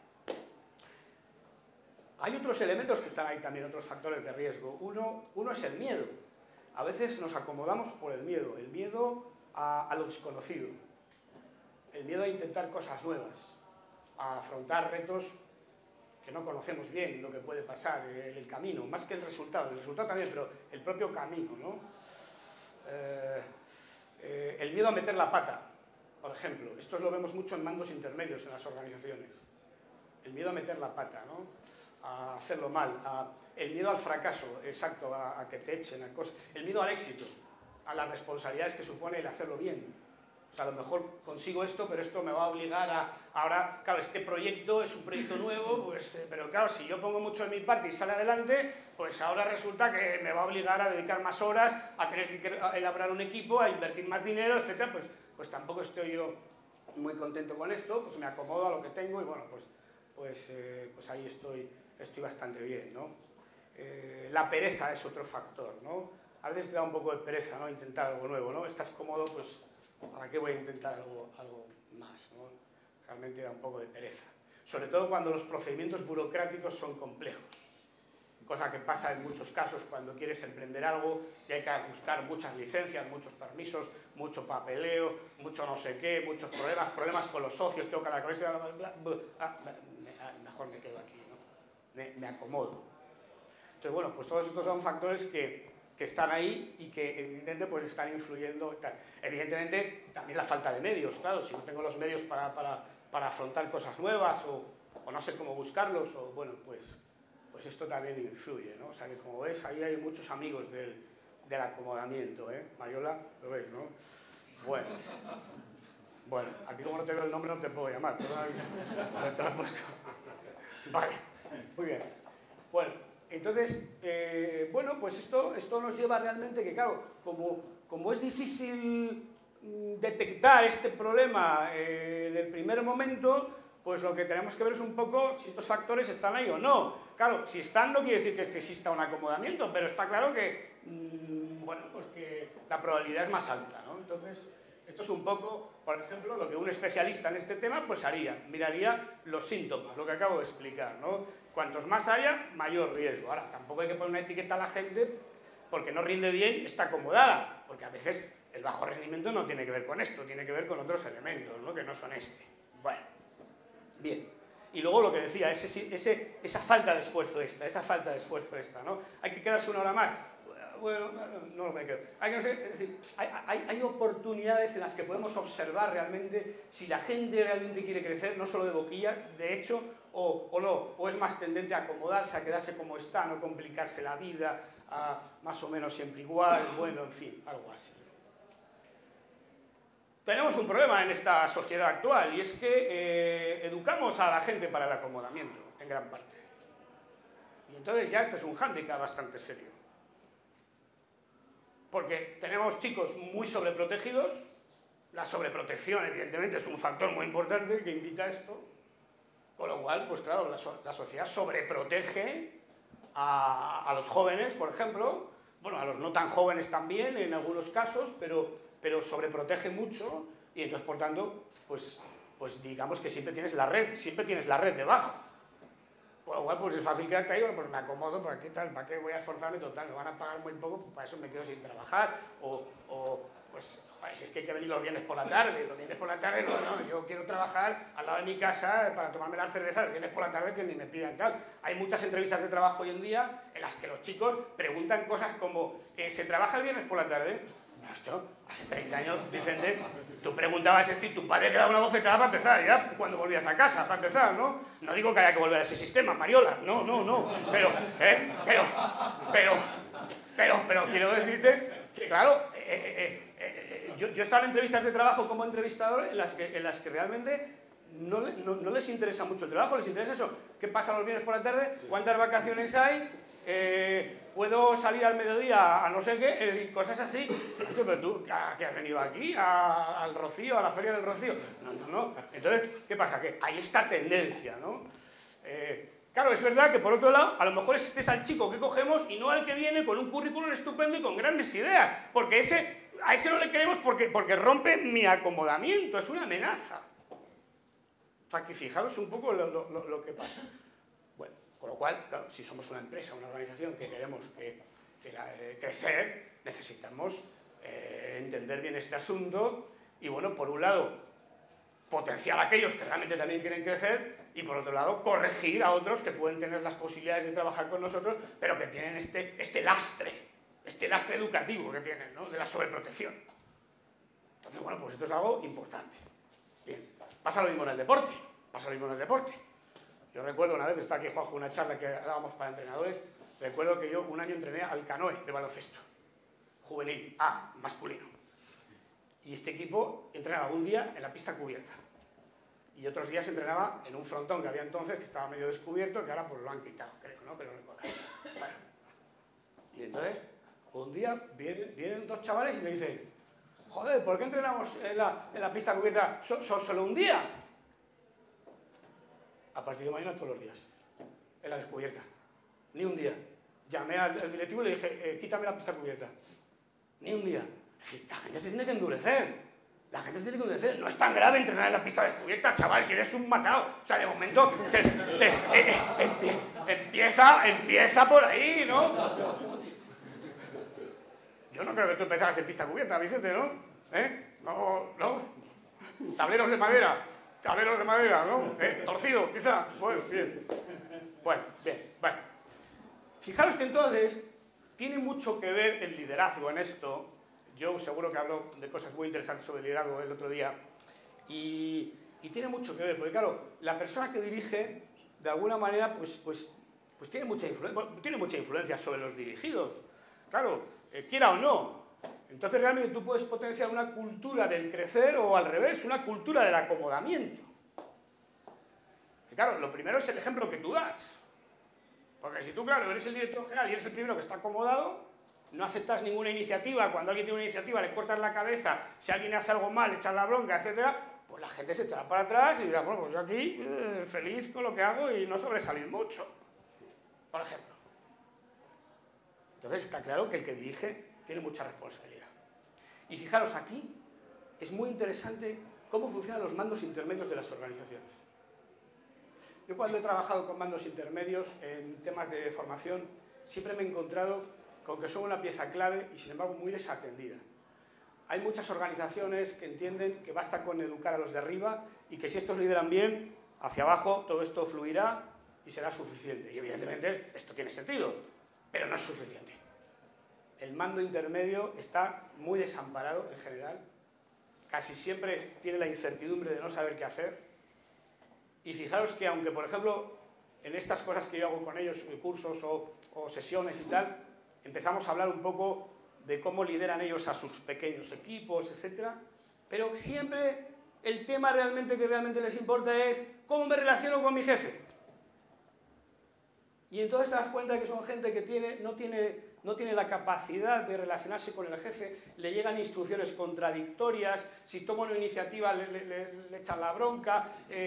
Hay otros elementos que están ahí también, otros factores de riesgo. Uno es el miedo. A veces nos acomodamos por el miedo a lo desconocido, el miedo a intentar cosas nuevas, a afrontar retos que no conocemos bien lo que puede pasar, el camino, más que el resultado también, pero el propio camino, ¿no? El miedo a meter la pata, Por ejemplo, esto lo vemos mucho en mandos intermedios en las organizaciones. El miedo a meter la pata, ¿no? A hacerlo mal, el miedo al fracaso, exacto, a que te echen, el miedo al éxito, a las responsabilidades que supone el hacerlo bien. O sea, a lo mejor consigo esto, pero esto me va a obligar a... Ahora, claro, este proyecto es un proyecto nuevo, pues, pero claro, si yo pongo mucho de mi parte y sale adelante, pues ahora resulta que me va a obligar a dedicar más horas, a tener que elaborar un equipo, a invertir más dinero, etcétera. Pues tampoco estoy yo muy contento con esto, pues me acomodo a lo que tengo y bueno, pues ahí estoy bastante bien, ¿no? La pereza es otro factor, ¿no? A veces te da un poco de pereza, ¿no? Intentar algo nuevo, ¿no? Estás cómodo, pues ¿para qué voy a intentar algo más, ¿no? Realmente da un poco de pereza. Sobre todo cuando los procedimientos burocráticos son complejos. Cosa que pasa en muchos casos cuando quieres emprender algo y hay que buscar muchas licencias, muchos permisos, mucho papeleo, mucho no sé qué, muchos problemas con los socios, tengo que hablar con ese... mejor me quedo aquí, ¿no? Me acomodo. Entonces, bueno, pues todos estos son factores que están ahí y que evidentemente pues están influyendo. Evidentemente también la falta de medios, claro, si no tengo los medios para afrontar cosas nuevas o no sé cómo buscarlos, o bueno, pues esto también influye, ¿no? O sea que como ves, ahí hay muchos amigos del acomodamiento, ¿eh? Mariola, lo ves, ¿no? Bueno, aquí como no te veo el nombre no te puedo llamar, pero te lo he puesto. Vale, muy bien. Bueno, entonces, bueno, pues esto nos lleva realmente que, claro, como es difícil detectar este problema en el primer momento, pues lo que tenemos que ver es un poco si estos factores están ahí o no. Claro, si están no quiere decir que exista un acomodamiento, pero está claro que, bueno, pues que la probabilidad es más alta, ¿no? Entonces, esto es un poco, por ejemplo, lo que un especialista en este tema pues haría, miraría los síntomas, lo que acabo de explicar, ¿no? Cuantos más haya, mayor riesgo. Ahora, tampoco hay que poner una etiqueta a la gente porque no rinde bien, está acomodada, porque a veces el bajo rendimiento no tiene que ver con esto, tiene que ver con otros elementos, ¿no? Que no son este. Bueno, bien. Y luego lo que decía, esa falta de esfuerzo esta, ¿no? Hay que quedarse una hora más. Bueno, no me quedo. Hay oportunidades en las que podemos observar realmente si la gente realmente quiere crecer, no solo de boquillas, de hecho, o no, o es más tendente a acomodarse, a quedarse como está, no complicarse la vida, más o menos siempre igual, bueno, en fin, algo así. Tenemos un problema en esta sociedad actual y es que educamos a la gente para el acomodamiento, en gran parte. Y entonces ya este es un hándicap bastante serio. Porque tenemos chicos muy sobreprotegidos, la sobreprotección evidentemente es un factor muy importante que invita a esto, con lo cual, pues claro, la sociedad sobreprotege a los jóvenes, por ejemplo, bueno, a los no tan jóvenes también en algunos casos, pero sobreprotege mucho y entonces, por tanto, pues digamos que siempre tienes la red debajo. Por lo cual, pues es fácil quedarte ahí, bueno, pues me acomodo, ¿para qué tal? ¿Para qué voy a esforzarme? Total, me van a pagar muy poco, pues para eso me quedo sin trabajar, pues, joder, si es que hay que venir los viernes por la tarde, no, yo quiero trabajar al lado de mi casa para tomarme las cervezas los viernes por la tarde que ni me pidan tal. Hay muchas entrevistas de trabajo hoy en día en las que los chicos preguntan cosas como, ¿se trabaja el viernes por la tarde? Esto, hace 30 años, Vicente, tú preguntabas esto y tu padre te daba una bofetada para empezar, ya, cuando volvías a casa, para empezar, ¿no? No digo que haya que volver a ese sistema, Mariola, no, pero quiero decirte que, claro, yo he estado en entrevistas de trabajo como entrevistador en las que realmente no les interesa mucho el trabajo, les interesa eso, ¿qué pasa los viernes por la tarde? ¿Cuántas vacaciones hay? ¿Puedo salir al mediodía a no sé qué? Cosas así. Pero tú, ¿qué has venido aquí? ¿Al Rocío? ¿A la Feria del Rocío? No. Entonces, ¿qué pasa? Que hay esta tendencia, ¿no? Claro, es verdad que por otro lado, a lo mejor este es al chico que cogemos y no al que viene con un currículum estupendo y con grandes ideas. Porque a ese no le queremos porque rompe mi acomodamiento, es una amenaza. O sea, que fijaros un poco lo que pasa. Bueno, con lo cual, claro, si somos una empresa, una organización que queremos crecer, necesitamos entender bien este asunto y, bueno, por un lado, potenciar a aquellos que realmente también quieren crecer y, por otro lado, corregir a otros que pueden tener las posibilidades de trabajar con nosotros, pero que tienen este lastre educativo que tienen, ¿no? De la sobreprotección. Entonces, bueno, pues esto es algo importante. pasa lo mismo en el deporte, pasa lo mismo en el deporte. Yo recuerdo una vez, está aquí Juanjo, una charla que dábamos para entrenadores, recuerdo que yo un año entrené al Canoe de baloncesto, juvenil, A, masculino. Y este equipo entrenaba un día en la pista cubierta. Y otros días entrenaba en un frontón que había entonces, que estaba medio descubierto, que ahora pues lo han quitado, creo, ¿no? Pero recuerdo. Bueno. Y entonces, un día vienen dos chavales y me dicen, joder, ¿por qué entrenamos en la pista cubierta solo un día? A partir de mañana todos los días, en la descubierta. Ni un día. Llamé al directivo y le dije, quítame la pista cubierta. Ni un día. Es decir, la gente se tiene que endurecer. La gente se tiene que endurecer. No es tan grave entrenar en la pista descubierta, chaval, si eres un matado. O sea, de momento, empieza por ahí, ¿no? Yo no creo que tú empezaras en pista cubierta, Vicente, ¿no? No. Tableros de madera, ¿no? Torcido, quizá. Bueno, bien. Bueno. Fijaros que entonces tiene mucho que ver el liderazgo en esto. Yo seguro que habló de cosas muy interesantes sobre el liderazgo el otro día. Y tiene mucho que ver, porque claro, la persona que dirige, de alguna manera, pues tiene mucha influencia sobre los dirigidos. Claro, quiera o no. Entonces realmente tú puedes potenciar una cultura del crecer o al revés, una cultura del acomodamiento. Y claro, lo primero es el ejemplo que tú das. Porque si tú, claro, eres el director general y eres el primero que está acomodado, no aceptas ninguna iniciativa, cuando alguien tiene una iniciativa le cortas la cabeza, si alguien hace algo mal le echas la bronca, etc., pues la gente se echará para atrás y dirá, bueno, pues yo aquí feliz con lo que hago y no sobresalir mucho, por ejemplo. Entonces está claro que el que dirige tiene mucha responsabilidad. Y fijaros, aquí es muy interesante cómo funcionan los mandos intermedios de las organizaciones. Yo cuando he trabajado con mandos intermedios en temas de formación, siempre me he encontrado con que son una pieza clave y sin embargo muy desatendida. Hay muchas organizaciones que entienden que basta con educar a los de arriba y que si estos lideran bien, hacia abajo todo esto fluirá y será suficiente. Y evidentemente esto tiene sentido, pero no es suficiente. El mando intermedio está muy desamparado en general, casi siempre tiene la incertidumbre de no saber qué hacer. Y fijaros que aunque, por ejemplo, en estas cosas que yo hago con ellos, cursos o sesiones y tal, empezamos a hablar un poco de cómo lideran ellos a sus pequeños equipos, etc. Pero siempre el tema que realmente les importa es cómo me relaciono con mi jefe. Y entonces te das cuenta de que son gente que no tiene la capacidad de relacionarse con el jefe, le llegan instrucciones contradictorias, si toma una iniciativa le echan la bronca.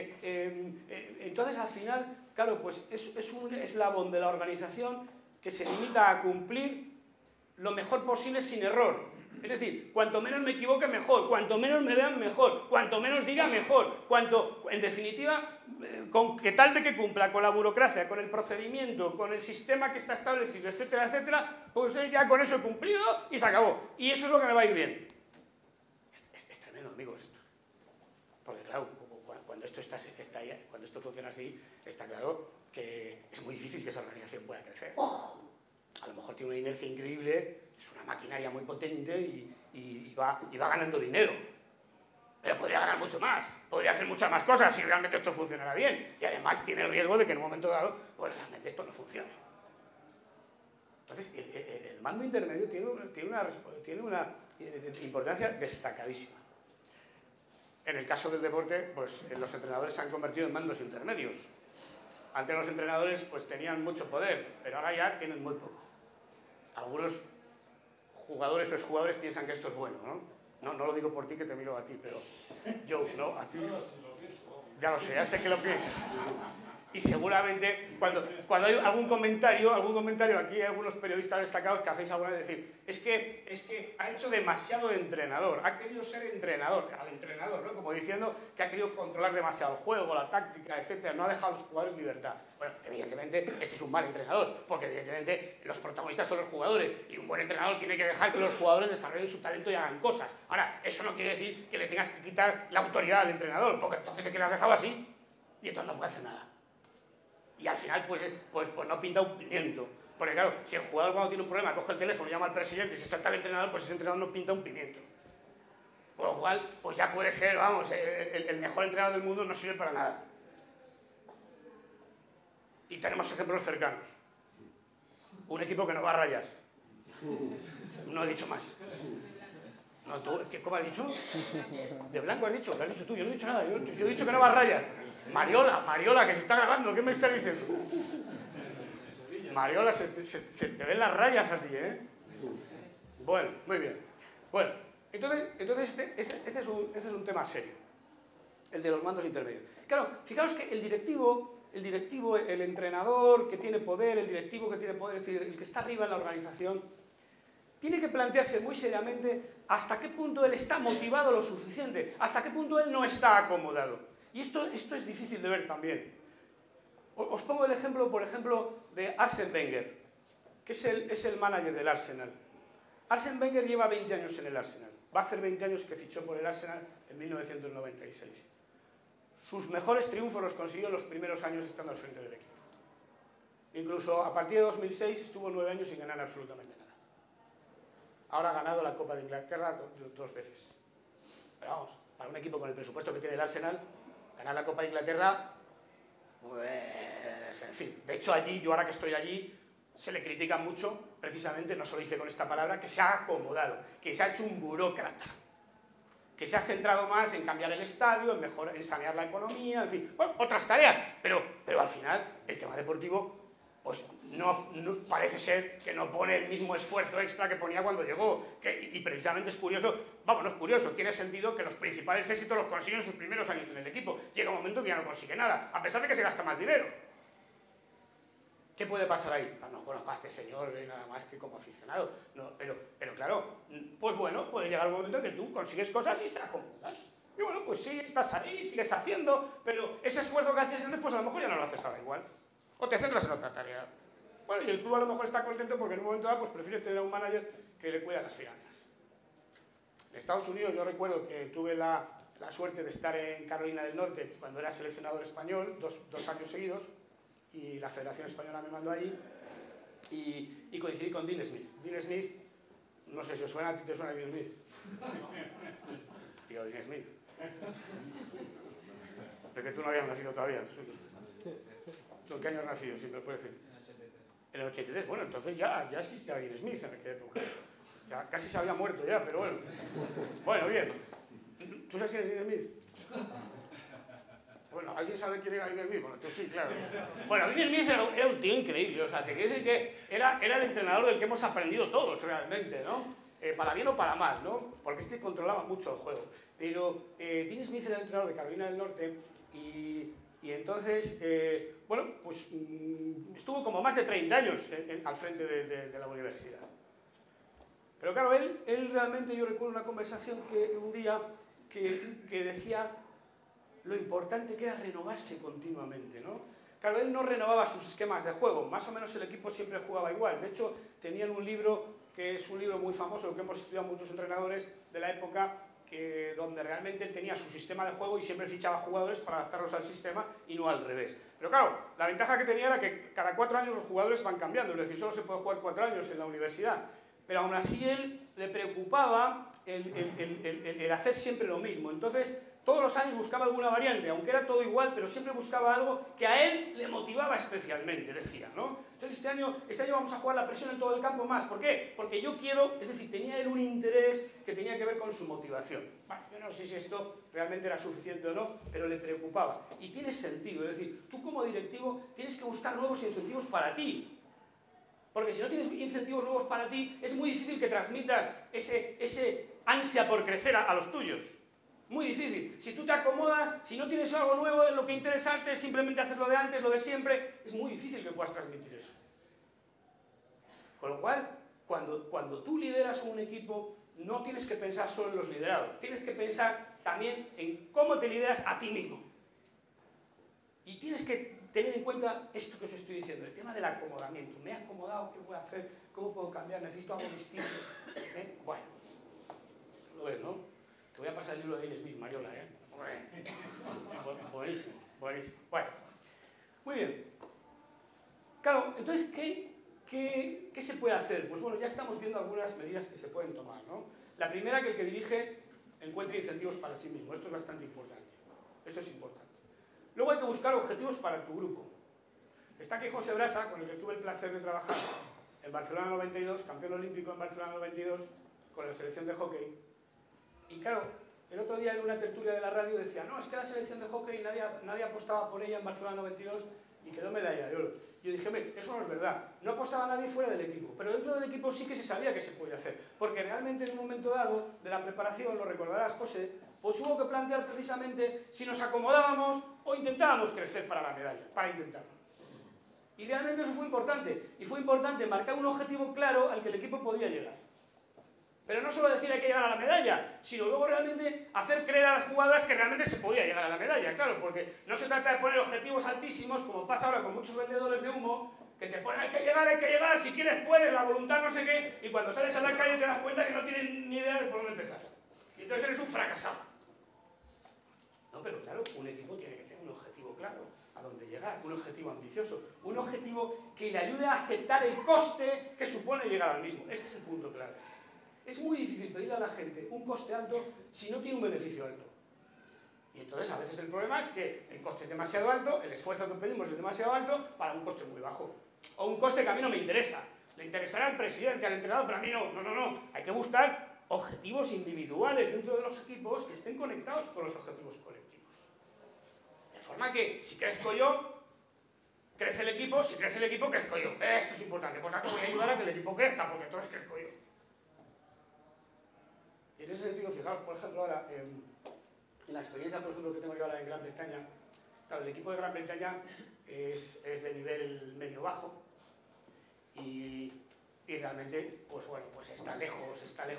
Entonces al final, claro, pues es un eslabón de la organización que se limita a cumplir lo mejor posible sin error. Es decir, cuanto menos me equivoque, mejor. Cuanto menos me vean, mejor. Cuanto menos diga, mejor. En definitiva, con que tal de que cumpla con la burocracia, con el procedimiento, con el sistema que está establecido, etcétera, etcétera, pues ya con eso he cumplido y se acabó. Y eso es lo que me va a ir bien. Es tremendo, amigos, esto. Porque claro, cuando esto funciona así, está claro que es muy difícil que esa organización pueda crecer. A lo mejor tiene una inercia increíble, es una maquinaria muy potente y va ganando dinero. Pero podría ganar mucho más, podría hacer muchas más cosas si realmente esto funcionara bien. Y además tiene el riesgo de que en un momento dado, pues realmente esto no funcione. Entonces, el mando intermedio tiene una importancia destacadísima. En el caso del deporte, pues los entrenadores se han convertido en mandos intermedios. Antes los entrenadores pues tenían mucho poder, pero ahora ya tienen muy poco. Algunos jugadores o exjugadores piensan que esto es bueno, ¿no? No lo digo por ti, que te miro a ti, pero yo, ¿no? A ti. Ya lo sé, ya sé que lo piensas. Y seguramente cuando hay algún comentario, aquí hay algunos periodistas destacados que hacéis alguna vez decir, es que ha hecho demasiado de entrenador, ha querido ser entrenador, al entrenador, ¿no? Como diciendo que ha querido controlar demasiado el juego, la táctica, etcétera, no ha dejado a los jugadores libertad. Bueno, evidentemente este es un mal entrenador, porque evidentemente los protagonistas son los jugadores y un buen entrenador tiene que dejar que los jugadores desarrollen su talento y hagan cosas. Ahora, eso no quiere decir que le tengas que quitar la autoridad al entrenador, porque entonces es que le has dejado así y entonces no puede hacer nada. Y al final, pues no pinta un pimiento. Porque claro, si el jugador cuando tiene un problema coge el teléfono, llama al presidente y se salta al entrenador, pues ese entrenador no pinta un pimiento. Con lo cual, pues ya puede ser, vamos, el mejor entrenador del mundo no sirve para nada. Y tenemos ejemplos cercanos. Un equipo que no va a rayas. No he dicho más. No, ¿cómo has dicho? De blanco has dicho, lo has dicho tú, yo no he dicho nada. Yo he dicho que no va a rayas. Mariola, que se está grabando, ¿qué me estás diciendo? Mariola, se te ven las rayas a ti, ¿eh? Bueno, muy bien. Bueno, entonces este es un tema serio, el de los mandos intermedios. Claro, fijaos que el directivo, el entrenador que tiene poder, es decir, el que está arriba en la organización, tiene que plantearse muy seriamente hasta qué punto él está motivado lo suficiente, hasta qué punto él no está acomodado. Y esto es difícil de ver también. Os pongo el ejemplo, por ejemplo, de Arsène Wenger, que es el manager del Arsenal. Arsène Wenger lleva 20 años en el Arsenal. Va a hacer 20 años que fichó por el Arsenal en 1996. Sus mejores triunfos los consiguió en los primeros años estando al frente del equipo. Incluso a partir de 2006 estuvo 9 años sin ganar absolutamente nada. Ahora ha ganado la Copa de Inglaterra 2 veces. Pero vamos, para un equipo con el presupuesto que tiene el Arsenal, ganar la Copa de Inglaterra, pues, en fin. De hecho, allí, yo ahora que estoy allí, se le critica mucho, precisamente, no solo dice con esta palabra, que se ha acomodado, que se ha hecho un burócrata, que se ha centrado más en cambiar el estadio, en sanear la economía, en fin, bueno, otras tareas, pero al final el tema deportivo pues no parece ser que no pone el mismo esfuerzo extra que ponía cuando llegó, y precisamente es curioso, vamos, no es curioso, tiene sentido que los principales éxitos los consiguen en sus primeros años en el equipo, llega un momento que ya no consigue nada, a pesar de que se gasta más dinero. ¿Qué puede pasar ahí? No conozco a este señor nada más que como aficionado. No, pero claro, pues bueno, puede llegar un momento en que tú consigues cosas y te acomodas. Y bueno, pues sí, estás ahí, sigues haciendo, pero ese esfuerzo que hacías antes, pues a lo mejor ya no lo haces ahora igual. O te centras en otra tarea. Bueno, y el club a lo mejor está contento porque en un momento dado pues prefiere tener a un manager que le cuida las finanzas. En Estados Unidos yo recuerdo que tuve la suerte de estar en Carolina del Norte cuando era seleccionador español, dos años seguidos, y la Federación Española me mandó allí, y coincidí con Dean Smith. Dean Smith, no sé si os suena, ¿a ti te suena Dean Smith? Tío, Dean Smith. Porque tú no habías nacido todavía. ¿En qué año has nacido? Si me lo puedes decir. En el 83. Bueno, entonces ya existía Dean Smith en aquella época. Casi se había muerto ya, pero bueno. Bueno, bien. ¿Tú sabes quién es Dean Smith? Bueno, ¿alguien sabe quién era Dean Smith? Bueno, tú sí, claro. Bueno, Dean Smith era un tío increíble, o sea, te quiero decir que era el entrenador del que hemos aprendido todos realmente, ¿no? Para bien o para mal, ¿no? Porque este controlaba mucho el juego. Pero Dean Smith era el entrenador de Carolina del Norte y entonces, bueno, pues estuvo como más de 30 años al frente de la universidad. Pero claro, él realmente, yo recuerdo una conversación que un día que decía lo importante que era renovarse continuamente, ¿no? Claro, él no renovaba sus esquemas de juego, más o menos el equipo siempre jugaba igual. De hecho, tenían un libro que es un libro muy famoso, que hemos estudiado muchos entrenadores de la época, donde realmente él tenía su sistema de juego y siempre fichaba jugadores para adaptarlos al sistema y no al revés. Pero claro, la ventaja que tenía era que cada 4 años los jugadores van cambiando, es decir, solo se puede jugar 4 años en la universidad. Pero aún así él le preocupaba el hacer siempre lo mismo. Entonces, todos los años buscaba alguna variante, aunque era todo igual, pero siempre buscaba algo que a él le motivaba especialmente, decía, ¿no? Entonces este año vamos a jugar la presión en todo el campo más. ¿Por qué? Porque yo quiero, es decir, tenía él un interés que tenía que ver con su motivación. Bueno, yo no sé si esto realmente era suficiente o no, pero le preocupaba. Y tiene sentido, es decir, tú como directivo tienes que buscar nuevos incentivos para ti. Porque si no tienes incentivos nuevos para ti, es muy difícil que transmitas ese ansia por crecer a los tuyos. Muy difícil. Si tú te acomodas, si no tienes algo nuevo en lo que interesarte, es simplemente hacer lo de antes, lo de siempre, es muy difícil que puedas transmitir eso. Con lo cual, cuando tú lideras un equipo, no tienes que pensar solo en los liderados, tienes que pensar también en cómo te lideras a ti mismo. Y tienes que tener en cuenta esto que os estoy diciendo, el tema del acomodamiento. ¿Me he acomodado? ¿Qué puedo hacer? ¿Cómo puedo cambiar? ¿Necesito algo distinto? Bueno, lo ves, ¿no? Te voy a pasar el libro de Dean Smith, Mariola, ¿eh? Buenísimo, buenísimo. Bueno, muy bien. Claro, entonces, ¿qué se puede hacer? Pues bueno, ya estamos viendo algunas medidas que se pueden tomar, ¿no? La primera, que el que dirige encuentre incentivos para sí mismo. Esto es bastante importante. Esto es importante. Luego hay que buscar objetivos para tu grupo. Está aquí José Brasa, con el que tuve el placer de trabajar en Barcelona 92, campeón olímpico en Barcelona 92, con la selección de hockey. Y claro, el otro día en una tertulia de la radio decía, no, es que la selección de hockey nadie apostaba por ella en Barcelona 92 y quedó medalla de oro. Yo dije, hombre, eso no es verdad. No apostaba nadie fuera del equipo, pero dentro del equipo sí que se sabía que se podía hacer. Porque realmente en un momento dado de la preparación, lo recordarás, José, pues hubo que plantear precisamente si nos acomodábamos o intentábamos crecer para la medalla, para intentarlo. Y realmente eso fue importante. Y fue importante marcar un objetivo claro al que el equipo podía llegar. Pero no solo decir hay que llegar a la medalla, sino luego realmente hacer creer a las jugadoras que realmente se podía llegar a la medalla, claro, porque no se trata de poner objetivos altísimos, como pasa ahora con muchos vendedores de humo, que te ponen hay que llegar, si quieres puedes, la voluntad no sé qué, y cuando sales a la calle te das cuenta que no tienen ni idea de por dónde empezar. Y entonces eres un fracasado. No, pero claro, un equipo tiene que tener un objetivo claro, a dónde llegar, un objetivo ambicioso, un objetivo que le ayude a aceptar el coste que supone llegar al mismo. Este es el punto clave. Es muy difícil pedirle a la gente un coste alto si no tiene un beneficio alto. Y entonces a veces el problema es que el coste es demasiado alto, el esfuerzo que pedimos es demasiado alto para un coste muy bajo. O un coste que a mí no me interesa. Le interesará al presidente, al entrenador, pero a mí no. No. Hay que buscar objetivos individuales dentro de los equipos que estén conectados con los objetivos colectivos. De forma que si crezco yo, crece el equipo, si crece el equipo, crezco yo. Esto es importante, por tanto voy a ayudar a que el equipo crezca, porque entonces crezco yo. Y en ese sentido, fijaos, por ejemplo, ahora, en la experiencia, por ejemplo, que tengo yo ahora en Gran Bretaña, claro, el equipo de Gran Bretaña es de nivel medio-bajo y realmente, pues bueno, pues está lejos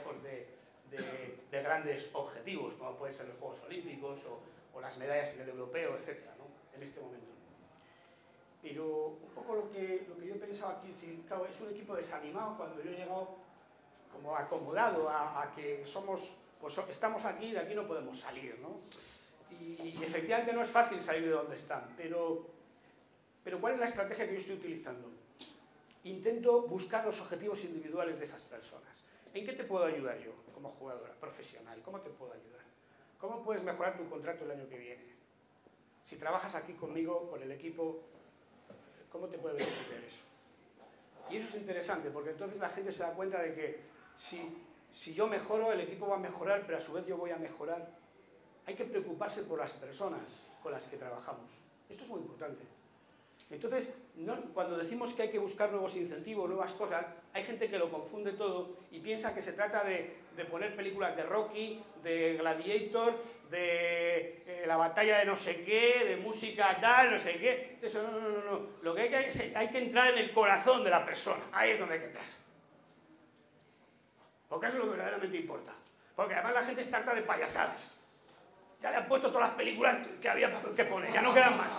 de grandes objetivos, como pueden ser los Juegos Olímpicos o las medallas en el europeo, etcétera, ¿no? En este momento. Pero un poco lo que yo he pensado aquí, es decir, claro, es un equipo desanimado cuando yo he llegado como acomodado a que somos, pues estamos aquí y de aquí no podemos salir, ¿no? Y efectivamente no es fácil salir de donde están, pero ¿cuál es la estrategia que yo estoy utilizando? Intento buscar los objetivos individuales de esas personas. ¿En qué te puedo ayudar yo como jugadora profesional? ¿Cómo te puedo ayudar? ¿Cómo puedes mejorar tu contrato el año que viene? Si trabajas aquí conmigo, con el equipo, ¿cómo te puede beneficiar eso? Y eso es interesante, porque entonces la gente se da cuenta de que si yo mejoro, el equipo va a mejorar, pero a su vez yo voy a mejorar. Hay que preocuparse por las personas con las que trabajamos. Esto es muy importante. Entonces, cuando decimos que hay que buscar nuevos incentivos, nuevas cosas, hay gente que lo confunde todo y piensa que se trata de poner películas de Rocky, de Gladiator, de la batalla de no sé qué, de música tal, no sé qué. Eso, no. Lo que hay que entrar en el corazón de la persona. Ahí es donde hay que entrar. Porque eso es lo que verdaderamente importa. Porque además la gente está harta de payasadas. Ya le han puesto todas las películas que había que poner, ya no quedan más.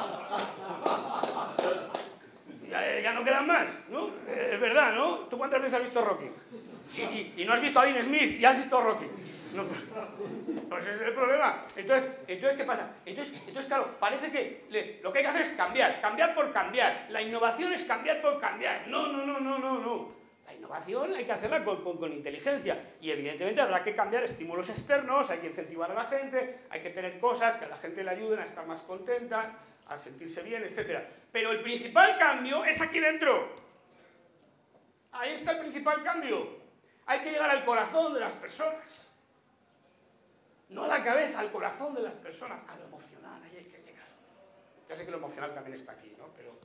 Ya no quedan más, ¿no? Es verdad, ¿no? ¿Tú cuántas veces has visto Rocky? Y no has visto a Dean Smith y has visto Rocky. No, pues ese es el problema. Entonces ¿qué pasa? Entonces claro, parece que lo que hay que hacer es cambiar por cambiar. La innovación es cambiar por cambiar. No. La innovación hay que hacerla con inteligencia y evidentemente habrá que cambiar estímulos externos, hay que incentivar a la gente, hay que tener cosas que a la gente le ayuden a estar más contenta, a sentirse bien, etc. Pero el principal cambio es aquí dentro. Ahí está el principal cambio. Hay que llegar al corazón de las personas. No a la cabeza, al corazón de las personas, a lo emocional, ahí hay que llegar. Ya sé que lo emocional también está aquí, ¿no? Pero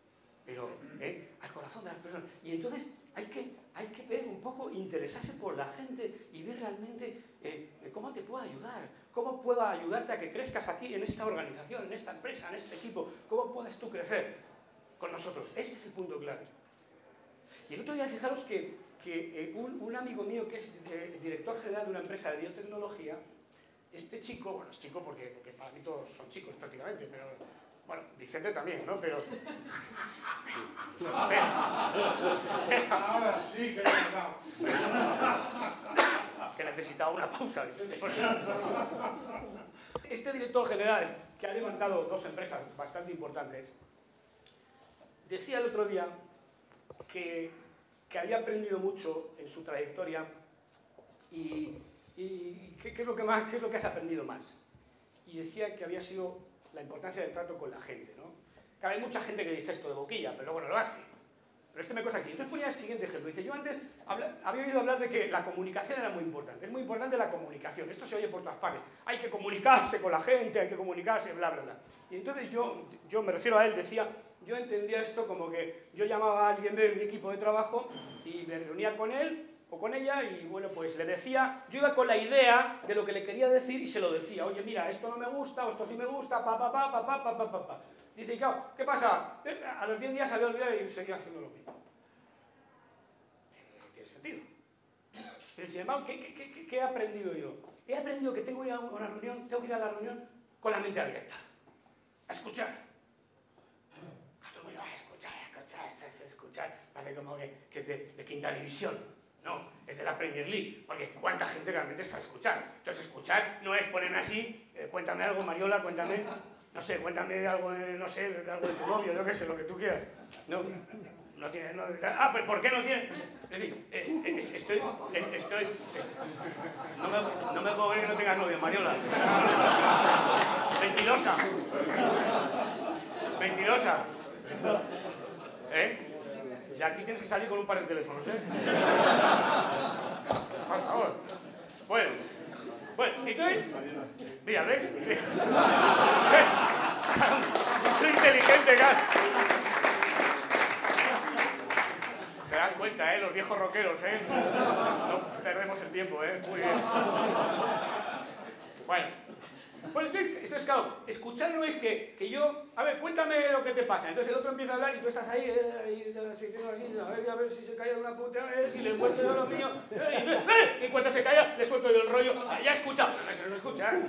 al corazón de las personas. Y entonces hay que ver un poco, interesarse por la gente y ver realmente cómo te puedo ayudar, cómo puedo ayudarte a que crezcas aquí en esta organización, en esta empresa, en este equipo, cómo puedes tú crecer con nosotros. Este es el punto clave. Y el otro día, fijaros que un amigo mío que es director general de una empresa de biotecnología, este chico, bueno, es chico porque para mí todos son chicos prácticamente, pero bueno, Vicente también, ¿no? Pero ahora sí que que necesitaba una pausa, Vicente. Este director general, que ha levantado dos empresas bastante importantes, decía el otro día que había aprendido mucho en su trayectoria y ¿Y qué es lo que has aprendido más? Y decía que había sido la importancia del trato con la gente, ¿no? Claro, hay mucha gente que dice esto de boquilla, pero luego no lo hace. Pero este me consta que sí. Entonces ponía el siguiente ejemplo. Dice, yo antes había oído hablar de que la comunicación era muy importante. Es muy importante la comunicación. Esto se oye por todas partes. Hay que comunicarse con la gente, hay que comunicarse, bla, bla, bla. Y entonces yo me refiero a él, decía, yo entendía esto como que yo llamaba a alguien de mi equipo de trabajo y me reunía con él o con ella y bueno, pues le decía, yo iba con la idea de lo que le quería decir y se lo decía. Oye, mira, esto no me gusta, o esto sí me gusta, pa. Dice, claro, ¿qué pasa? A los 10 días había olvidado y seguía haciendo lo mismo. Tiene sentido. Pero, sin embargo, ¿qué he aprendido yo? He aprendido que tengo que ir a una reunión, tengo que ir a la reunión con la mente abierta. A escuchar. Todo el mundo va a escuchar. Parece como que es de quinta división. No, es de la Premier League, porque ¿cuánta gente realmente sabe escuchar? Entonces, escuchar no es ponerme así, cuéntame algo, Mariola, cuéntame, no sé, cuéntame algo de, no sé, algo de tu novio, yo qué sé, lo que tú quieras. No tiene, no, pero ¿por qué no tiene? Es decir, no me puedo ver que no tengas novio, Mariola. Mentirosa. Y aquí tienes que salir con un par de teléfonos, ¿eh? Por favor. Bueno, entonces... Mira, ¿ves? Soy inteligente, claro. Te das cuenta, ¿eh? Los viejos rockeros, ¿eh? No perdemos el tiempo, ¿eh? Muy bien. Bueno, entonces, claro, escuchar no es que yo... A ver, cuéntame lo que te pasa. Entonces el otro empieza a hablar y tú estás ahí, a ver si se calla de una puta, si le cuento yo lo mío, y en cuanto se calla, le suelto yo el rollo. Ya he escuchado, pero eso no es escuchar.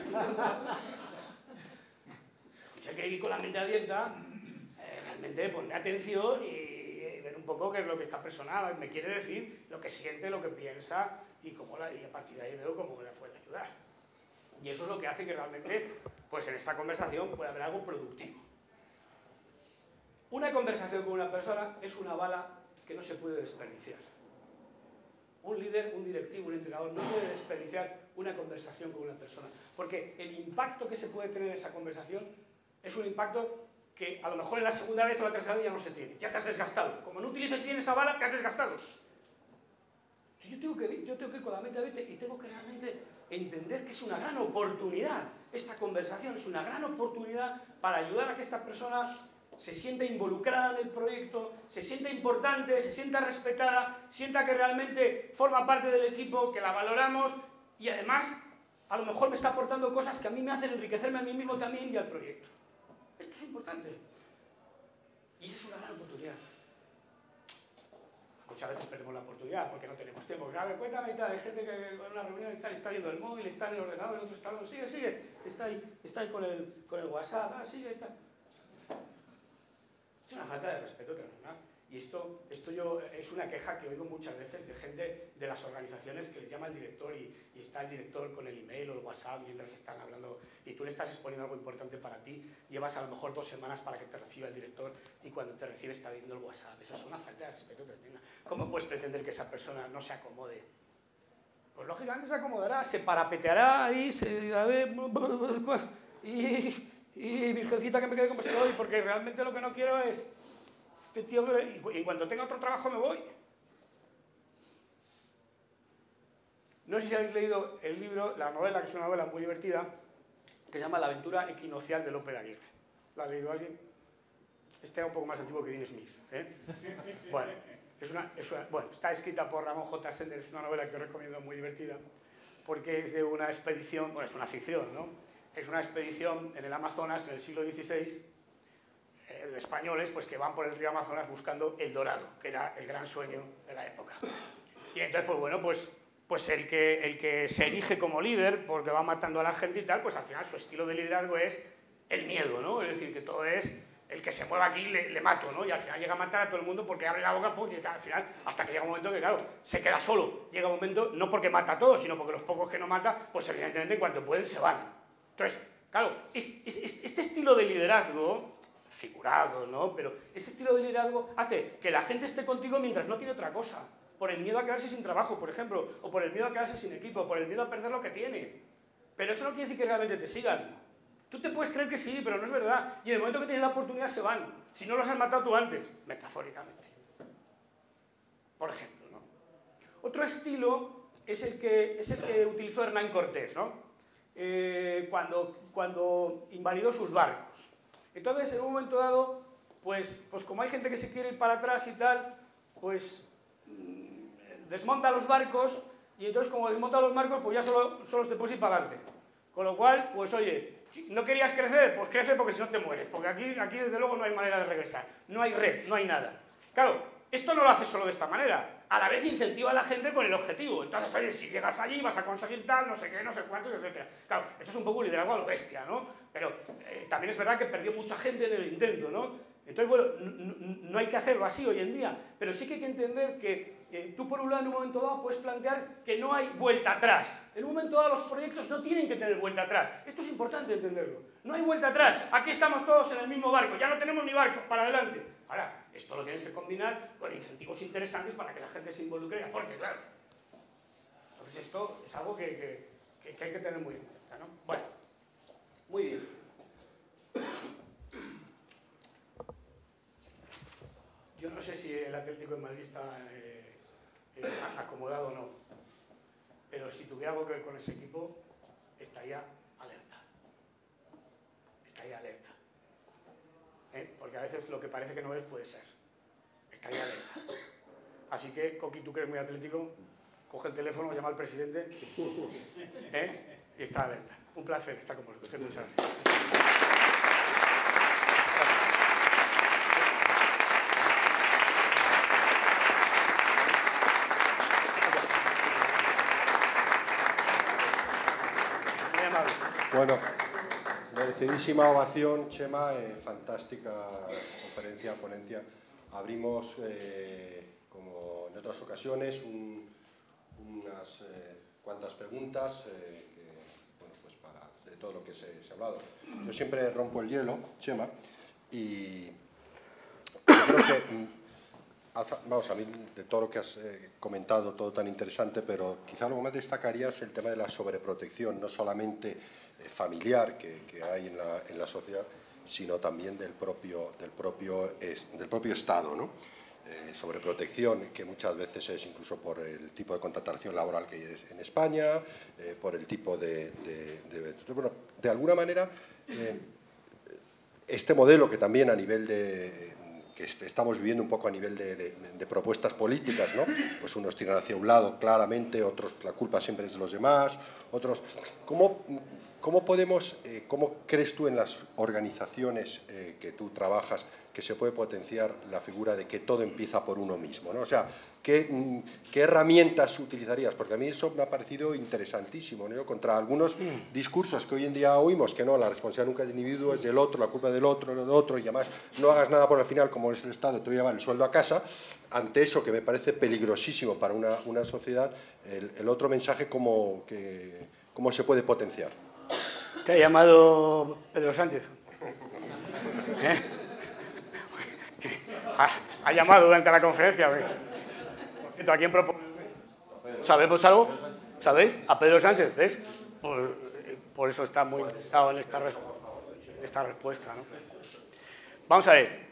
O sea que hay que ir con la mente abierta, realmente poner atención y ver un poco qué es lo que esta persona me quiere decir, lo que siente, lo que piensa y a partir de ahí veo cómo le puede ayudar. Y eso es lo que hace que realmente, pues en esta conversación pueda haber algo productivo. Una conversación con una persona es una bala que no se puede desperdiciar. Un líder, un directivo, un entrenador no puede desperdiciar una conversación con una persona, porque el impacto que se puede tener en esa conversación es un impacto que a lo mejor en la segunda vez o la tercera vez ya no se tiene. Ya te has desgastado. Como no utilices bien esa bala, te has desgastado. Yo tengo que ir con la mente abierta y tengo que realmente entender que es una gran oportunidad. Esta conversación es una gran oportunidad para ayudar a que esta persona se sienta involucrada en el proyecto, se sienta importante, se sienta respetada, sienta que realmente forma parte del equipo, que la valoramos y además a lo mejor me está aportando cosas que a mí me hacen enriquecerme a mí mismo también y al proyecto. Esto es importante. Y esa es una gran oportunidad. Muchas veces perdemos la oportunidad porque no tenemos tiempo. A ver, cuéntame y tal, hay gente que en una reunión y tal está viendo el móvil, está en el ordenador, el otro está hablando, sigue, está ahí con el WhatsApp, sigue y tal. Es una falta de respeto tremenda. Y esto es una queja que oigo muchas veces de gente de las organizaciones que les llama el director y está el director con el email o el WhatsApp mientras están hablando y tú le estás exponiendo algo importante para ti, llevas a lo mejor 2 semanas para que te reciba el director y cuando te recibe está viendo el WhatsApp. Eso es una falta de respeto tremenda. ¿Cómo puedes pretender que esa persona no se acomode? Pues lógicamente se acomodará, se parapeteará ahí, y virgencita que me quede como estoy, porque realmente lo que no quiero es este tío, y cuando tenga otro trabajo me voy. No sé si habéis leído el libro, la novela, que es una novela muy divertida, que se llama La aventura equinocial de Lope de Aguirre. ¿La ha leído alguien? Este es un poco más antiguo que Dean Smith, ¿eh? Bueno, está escrita por Ramón J. Sender, es una novela que os recomiendo muy divertida, porque es de una expedición, bueno, es una ficción, ¿no? Es una expedición en el Amazonas en el siglo XVI, de españoles pues, que van por el río Amazonas buscando el dorado, que era el gran sueño de la época. Y entonces, pues bueno, pues el que se erige como líder, porque va matando a la gente y tal, pues al final su estilo de liderazgo es el miedo, ¿no? Es decir, que todo es el que se mueva aquí le mato, ¿no? Y al final llega a matar a todo el mundo porque abre la boca, pues, y tal, al final, hasta que llega un momento que, claro, se queda solo. Llega un momento, no porque mata a todos, sino porque los pocos que no mata, pues evidentemente en cuanto pueden se van. Entonces, claro, este estilo de liderazgo, figurado, ¿no? Pero ese estilo de liderazgo hace que la gente esté contigo mientras no tiene otra cosa. por el miedo a quedarse sin trabajo, por ejemplo, o por el miedo a quedarse sin equipo, por el miedo a perder lo que tiene. Pero eso no quiere decir que realmente te sigan. Tú te puedes creer que sí, pero no es verdad. Y en el momento que tienes la oportunidad se van. Si no los has matado tú antes, metafóricamente. Por ejemplo, ¿no? Otro estilo es el que utilizó Hernán Cortés, ¿no? Cuando invalidó sus barcos. Entonces, en un momento dado, pues como hay gente que se quiere ir para atrás y tal, pues desmonta los barcos y entonces como desmonta los barcos, pues ya solo te puedes ir para adelante. Con lo cual, pues oye, ¿no querías crecer? Pues crece porque si no te mueres, porque aquí desde luego no hay manera de regresar, no hay red, no hay nada. Claro, esto no lo hace solo de esta manera, a la vez incentiva a la gente con el objetivo. Entonces, oye, si llegas allí vas a conseguir tal, no sé qué, no sé cuántos, etc. Claro, esto es un poco liderazgo a lo bestia, ¿no? Pero también es verdad que perdió mucha gente en el intento, ¿no? Entonces, bueno, no hay que hacerlo así hoy en día, pero sí que hay que entender que tú, por un lado, en un momento dado, puedes plantear que no hay vuelta atrás. En un momento dado, los proyectos no tienen que tener vuelta atrás. Esto es importante entenderlo. No hay vuelta atrás. Aquí estamos todos en el mismo barco. Ya no tenemos ni barco. Para adelante. Ahora, esto lo tienes que combinar con incentivos interesantes para que la gente se involucre y aporte, claro. Entonces, esto es algo que hay que tener muy en cuenta, ¿no? Bueno, muy bien. Yo no sé si el Atlético de Madrid está acomodado o no, pero si tuviera algo que ver con ese equipo, estaría alerta. Estaría alerta. Porque a veces lo que parece que no es puede ser. Estaría alerta. Así que, Coqui, tú que eres muy atlético, coge el teléfono, llama al presidente y está alerta. Un placer estar con vosotros. Muchas gracias. Bueno, merecidísima ovación, Chema, fantástica conferencia, ponencia. Abrimos, como en otras ocasiones, unas cuantas preguntas bueno, pues de todo lo que se ha hablado. Yo siempre rompo el hielo, Chema, y yo creo que, vamos, a mí de todo lo que has comentado, todo tan interesante, pero quizá lo que más destacaría es el tema de la sobreprotección, no solamente familiar que hay en la sociedad, sino también del propio Estado, ¿no? Sobreprotección que muchas veces es incluso por el tipo de contratación laboral que hay en España, por el tipo bueno, de alguna manera, este modelo que también a nivel que estamos viviendo un poco a nivel de propuestas políticas, ¿no? Pues unos tiran hacia un lado claramente, otros la culpa siempre es de los demás, otros... ¿Cómo crees tú en las organizaciones que tú trabajas que se puede potenciar la figura de que todo empieza por uno mismo, ¿no? O sea, ¿qué herramientas utilizarías? Porque a mí eso me ha parecido interesantísimo, ¿no? Contra algunos discursos que hoy en día oímos, que no, la responsabilidad nunca es del individuo, es del otro, la culpa del otro, y además no hagas nada por el final, como es el Estado, te voy a llevar el sueldo a casa. Ante eso, que me parece peligrosísimo para una sociedad, el otro mensaje, ¿cómo se puede potenciar? ¿Te ha llamado Pedro Sánchez? ¿Ha llamado durante la conferencia? Por cierto, ¿a quién propone? ¿Sabemos algo? ¿Sabéis? A Pedro Sánchez, ¿ves? Por eso está muy interesado en esta respuesta, ¿no? Vamos a ver.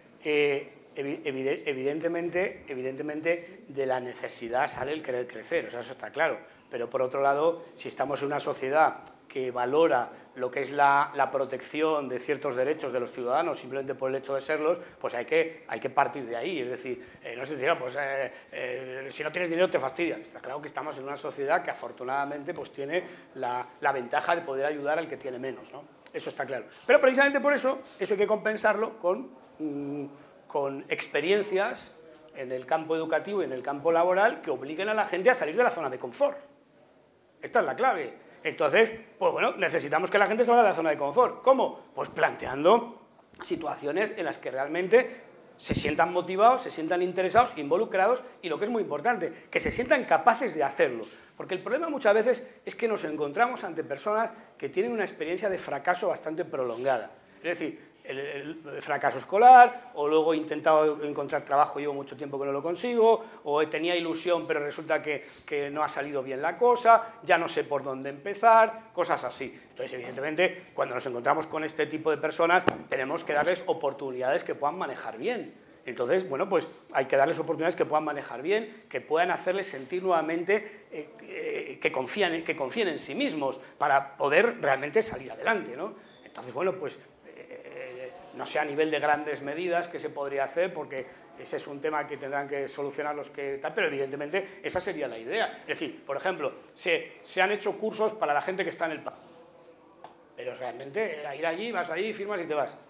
Evidentemente, de la necesidad sale el querer crecer, o sea, eso está claro. Pero por otro lado, si estamos en una sociedad que valora lo que es la protección de ciertos derechos de los ciudadanos simplemente por el hecho de serlos, pues hay que partir de ahí. Es decir, no se dice, pues si no tienes dinero te fastidias. Está claro que estamos en una sociedad que afortunadamente pues tiene la ventaja de poder ayudar al que tiene menos, ¿no? Eso está claro. Pero precisamente por eso hay que compensarlo con experiencias en el campo educativo y en el campo laboral que obliguen a la gente a salir de la zona de confort. Esta es la clave. Entonces, pues bueno, necesitamos que la gente salga de la zona de confort. ¿Cómo? Pues planteando situaciones en las que realmente se sientan motivados, se sientan interesados, involucrados y lo que es muy importante, que se sientan capaces de hacerlo. Porque el problema muchas veces es que nos encontramos ante personas que tienen una experiencia de fracaso bastante prolongada. Es decir, el fracaso escolar, o luego he intentado encontrar trabajo, llevo mucho tiempo que no lo consigo, o tenía ilusión pero resulta que no ha salido bien la cosa, ya no sé por dónde empezar, cosas así. Entonces, evidentemente, cuando nos encontramos con este tipo de personas, tenemos que darles oportunidades que puedan manejar bien. Entonces, bueno, pues hay que darles oportunidades que puedan manejar bien, que puedan hacerles sentir nuevamente que confíen en sí mismos para poder realmente salir adelante, ¿no? Entonces, bueno, pues no sé a nivel de grandes medidas que se podría hacer, porque ese es un tema que tendrán que solucionar los que tal, pero evidentemente esa sería la idea. Es decir, por ejemplo, se han hecho cursos para la gente que está en el paro, pero realmente ir allí, vas allí, firmas y te vas.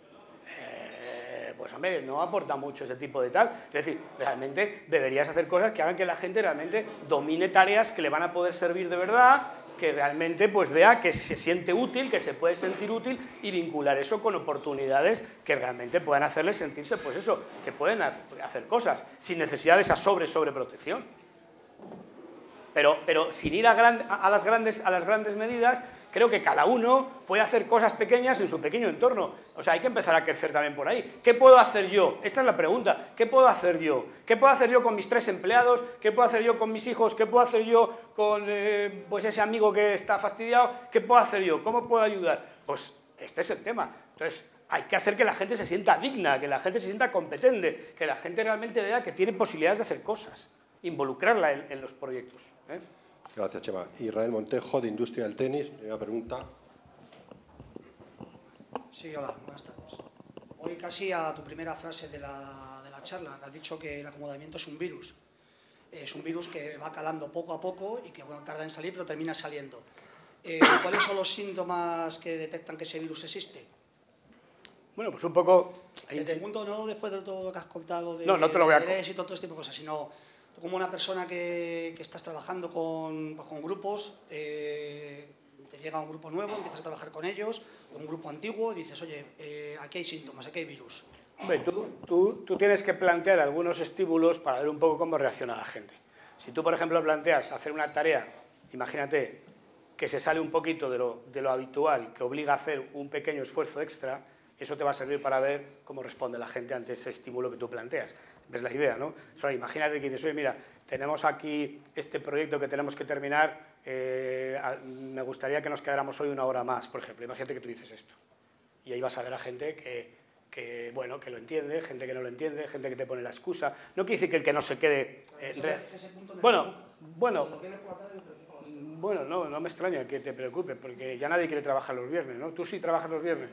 Pues hombre, no aporta mucho ese tipo de tal. Es decir, realmente deberías hacer cosas que hagan que la gente realmente domine tareas que le van a poder servir de verdad, que realmente pues vea que se siente útil, que se puede sentir útil, y vincular eso con oportunidades que realmente puedan hacerle sentirse, pues eso, que pueden hacer cosas, sin necesidad de esa sobreprotección. Pero sin ir a las grandes medidas, creo que cada uno puede hacer cosas pequeñas en su pequeño entorno. O sea, hay que empezar a crecer también por ahí. ¿Qué puedo hacer yo? Esta es la pregunta. ¿Qué puedo hacer yo? ¿Qué puedo hacer yo con mis 3 empleados? ¿Qué puedo hacer yo con mis hijos? ¿Qué puedo hacer yo con pues ese amigo que está fastidiado? ¿Qué puedo hacer yo? ¿Cómo puedo ayudar? Pues este es el tema. Entonces, hay que hacer que la gente se sienta digna, que la gente se sienta competente, que la gente realmente vea que tiene posibilidades de hacer cosas, involucrarla en los proyectos. Gracias, Chema. Israel Montejo, de Industria del Tenis. Primera pregunta. Sí, hola, buenas tardes. Voy casi a tu primera frase de la charla, que has dicho que el acomodamiento es un virus. Es un virus que va calando poco a poco y que, bueno, tarda en salir, pero termina saliendo. ¿Cuáles son los síntomas que detectan que ese virus existe? Bueno, pues un poco... Desde el punto, no después de todo lo que has contado de, no te lo voy a... éxito, todo este tipo de cosas, sino tú como una persona que estás trabajando con grupos, te llega un grupo nuevo, empiezas a trabajar con ellos, un grupo antiguo, y dices, oye, aquí hay síntomas, aquí hay virus. Hombre, tú tienes que plantear algunos estímulos para ver un poco cómo reacciona la gente. Si tú, por ejemplo, planteas hacer una tarea, imagínate, que se sale un poquito de lo habitual, que obliga a hacer un pequeño esfuerzo extra, eso te va a servir para ver cómo responde la gente ante ese estímulo que tú planteas. ¿Ves la idea, no? O sea, imagínate que dices, oye, mira, tenemos aquí este proyecto que tenemos que terminar, me gustaría que nos quedáramos hoy 1 hora más, por ejemplo. Imagínate que tú dices esto. Y ahí vas a ver a gente que lo entiende, gente que no lo entiende, gente que te pone la excusa. No quiere decir que el que no se quede... Bueno, no me extraña que te preocupe, porque ya nadie quiere trabajar los viernes, ¿no? ¿Tú sí trabajas los viernes?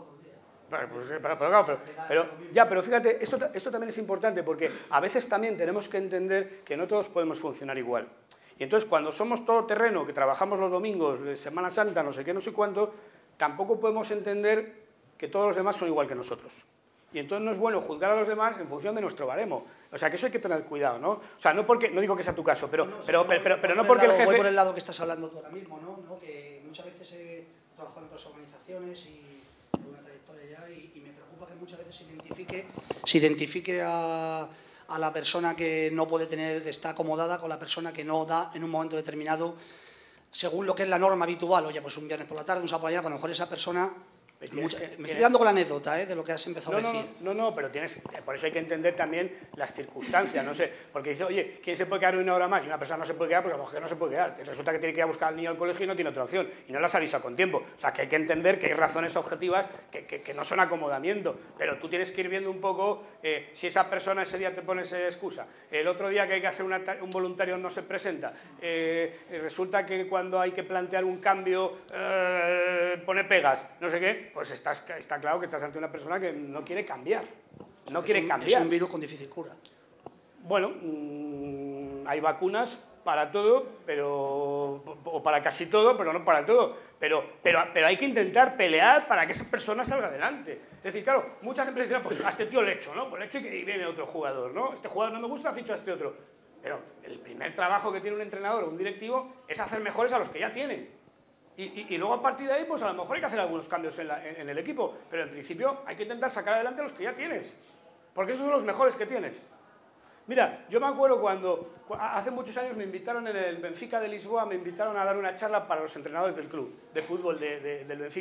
Pero fíjate, esto también es importante, porque a veces también tenemos que entender que no todos podemos funcionar igual. Y entonces, cuando somos todoterreno, que trabajamos los domingos, Semana Santa, no sé qué, no sé cuánto, tampoco podemos entender que todos los demás son igual que nosotros. Y entonces no es bueno juzgar a los demás en función de nuestro baremo. O sea, que eso hay que tener cuidado, ¿no? O sea, no digo que sea tu caso, pero no porque el jefe... Voy por el lado que estás hablando tú ahora mismo, ¿no? Que muchas veces he trabajado en otras organizaciones y tengo una trayectoria ya, y me preocupa que muchas veces se identifique a la persona que no puede tener, que está acomodada, con la persona que no da en un momento determinado, según lo que es la norma habitual. Oye, pues un viernes por la tarde, un sábado por la mañana, pues a lo mejor esa persona... Me estoy dando con la anécdota de lo que has empezado a decir. No, pero por eso hay que entender también las circunstancias, no sé, porque dice, oye, ¿quién se puede quedar 1 hora más? Y una persona no se puede quedar, pues a lo mejor no se puede quedar. Resulta que tiene que ir a buscar al niño al colegio y no tiene otra opción, y no las avisa con tiempo. O sea, que hay que entender que hay razones objetivas que no son acomodamiento, pero tú tienes que ir viendo un poco si esa persona ese día te pone esa excusa, el otro día que hay que hacer un voluntario no se presenta, resulta que cuando hay que plantear un cambio pone pegas, no sé qué, pues está claro que estás ante una persona que no quiere cambiar. Es un virus con difícil cura. Bueno, hay vacunas para todo, o para casi todo, pero no para todo. Pero hay que intentar pelear para que esa persona salga adelante. Es decir, claro, muchas empresas dicen, pues a este tío le echo, ¿no? Pues le echo y viene otro jugador, ¿no? Este jugador no me gusta, ficho a este otro. Pero el primer trabajo que tiene un entrenador o un directivo es hacer mejores a los que ya tienen. Y luego a partir de ahí, pues a lo mejor hay que hacer algunos cambios en el equipo, pero en principio hay que intentar sacar adelante a los que ya tienes, porque esos son los mejores que tienes. Mira, yo me acuerdo cuando hace muchos años me invitaron en el Benfica de Lisboa, me invitaron a dar una charla para los entrenadores del club de fútbol del Benfica.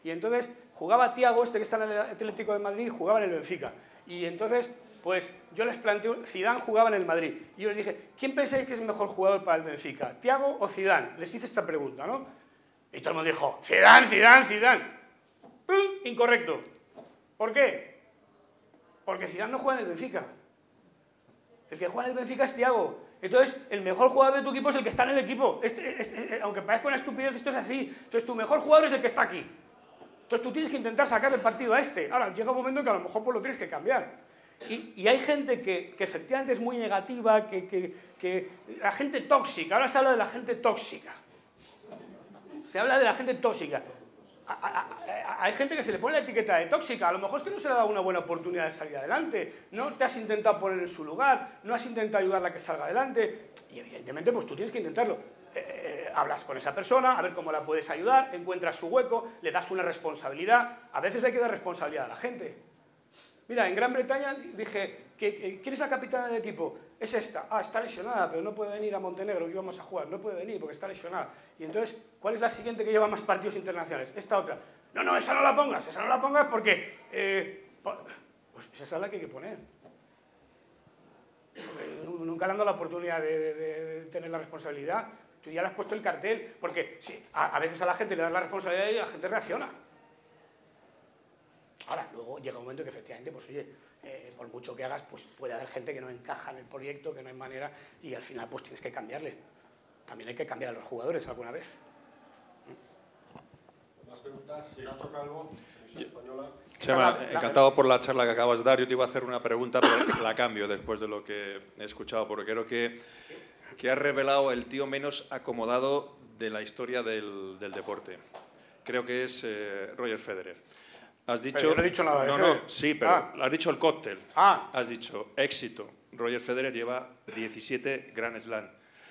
Y entonces jugaba Thiago, este que está en el Atlético de Madrid, jugaba en el Benfica. Y entonces, pues yo les planteo, Zidane jugaba en el Madrid. Y yo les dije, ¿quién pensáis que es el mejor jugador para el Benfica? ¿Thiago o Zidane? Les hice esta pregunta, ¿no? Y todo el mundo dijo, Zidane, Zidane, Zidane. ¡Pum! Incorrecto. ¿Por qué? Porque Zidane no juega en el Benfica. El que juega en el Benfica es Thiago. Entonces, el mejor jugador de tu equipo es el que está en el equipo. Aunque parezca una estupidez, esto es así. Entonces, tu mejor jugador es el que está aquí. Entonces, tú tienes que intentar sacar el partido a este. Ahora, llega un momento en que a lo mejor pues, lo tienes que cambiar. Y hay gente que efectivamente es muy negativa, la gente tóxica. Ahora se habla de la gente tóxica. Se habla de la gente tóxica. Hay gente que se le pone la etiqueta de tóxica. A lo mejor es que no se le ha dado una buena oportunidad de salir adelante. No te has intentado poner en su lugar, no has intentado ayudarla a que salga adelante. Y evidentemente pues tú tienes que intentarlo. Hablas con esa persona, a ver cómo la puedes ayudar, encuentras su hueco, le das una responsabilidad. A veces hay que dar responsabilidad a la gente. Mira, en Gran Bretaña dije, ¿quién es la capitana del equipo? Es esta. Ah, está lesionada, pero no puede venir a Montenegro, que íbamos a jugar. No puede venir porque está lesionada. Y entonces, ¿cuál es la siguiente que lleva más partidos internacionales? Esta otra. No, esa no la pongas porque... pues esa es la que hay que poner. Porque nunca le han dado la oportunidad de tener la responsabilidad. Tú ya le has puesto el cartel, porque sí, a veces a la gente le das la responsabilidad y la gente reacciona. Ahora, luego llega un momento que efectivamente, pues oye, por mucho que hagas, pues puede haber gente que no encaja en el proyecto, que no hay manera, y al final pues tienes que cambiarle. También hay que cambiar a los jugadores alguna vez. ¿Más preguntas? Nacho Calvo, Española. Chema, encantado por la charla que acabas de dar. Yo te iba a hacer una pregunta, pero la cambio después de lo que he escuchado, porque creo que has revelado el tío menos acomodado de la historia del deporte. Creo que es Roger Federer. Has dicho... Pero yo no he dicho nada de Federer. No, sí, pero has dicho el cóctel. Has dicho éxito. Roger Federer lleva 17 Grand Slam.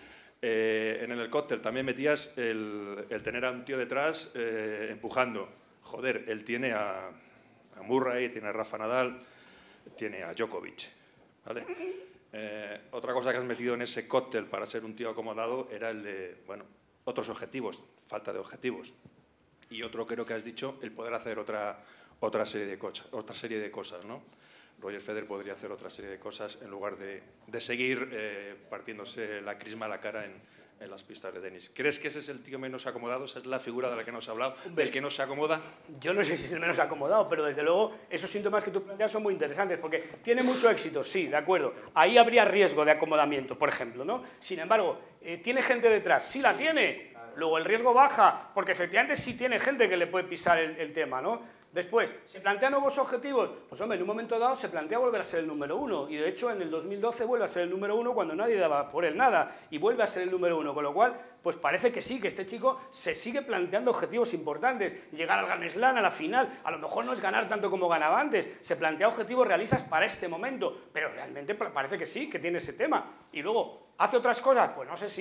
En el cóctel también metías el tener a un tío detrás empujando. Joder, él tiene a Murray, tiene a Rafa Nadal, tiene a Djokovic, ¿vale? Otra cosa que has metido en ese cóctel para ser un tío acomodado era el de, bueno, otros objetivos, falta de objetivos. Y otro creo que has dicho, el poder hacer otra serie de cosas, ¿no? Roger Federer podría hacer otra serie de cosas en lugar de seguir partiéndose la crisma a la cara en las pistas de tenis. ¿Crees que ese es el tío menos acomodado? ¿Esa es la figura de la que nos ha hablado? ¿Del que no se acomoda? Yo no sé si es el menos acomodado, pero desde luego esos síntomas que tú planteas son muy interesantes, porque tiene mucho éxito, sí, de acuerdo. Ahí habría riesgo de acomodamiento, por ejemplo, ¿no? Sin embargo, ¿tiene gente detrás? Sí la tiene. Luego el riesgo baja, porque efectivamente sí tiene gente que le puede pisar el tema, ¿no? Después, ¿se plantean nuevos objetivos? Pues hombre, en un momento dado se plantea volver a ser el número 1, y de hecho en el 2012 vuelve a ser el número 1 cuando nadie daba por él nada, y vuelve a ser el número 1, con lo cual, pues parece que sí, que este chico se sigue planteando objetivos importantes, llegar al Grand Slam, a la final, a lo mejor no es ganar tanto como ganaba antes, se plantea objetivos realistas para este momento, pero realmente parece que sí, que tiene ese tema, y luego, ¿hace otras cosas? Pues no sé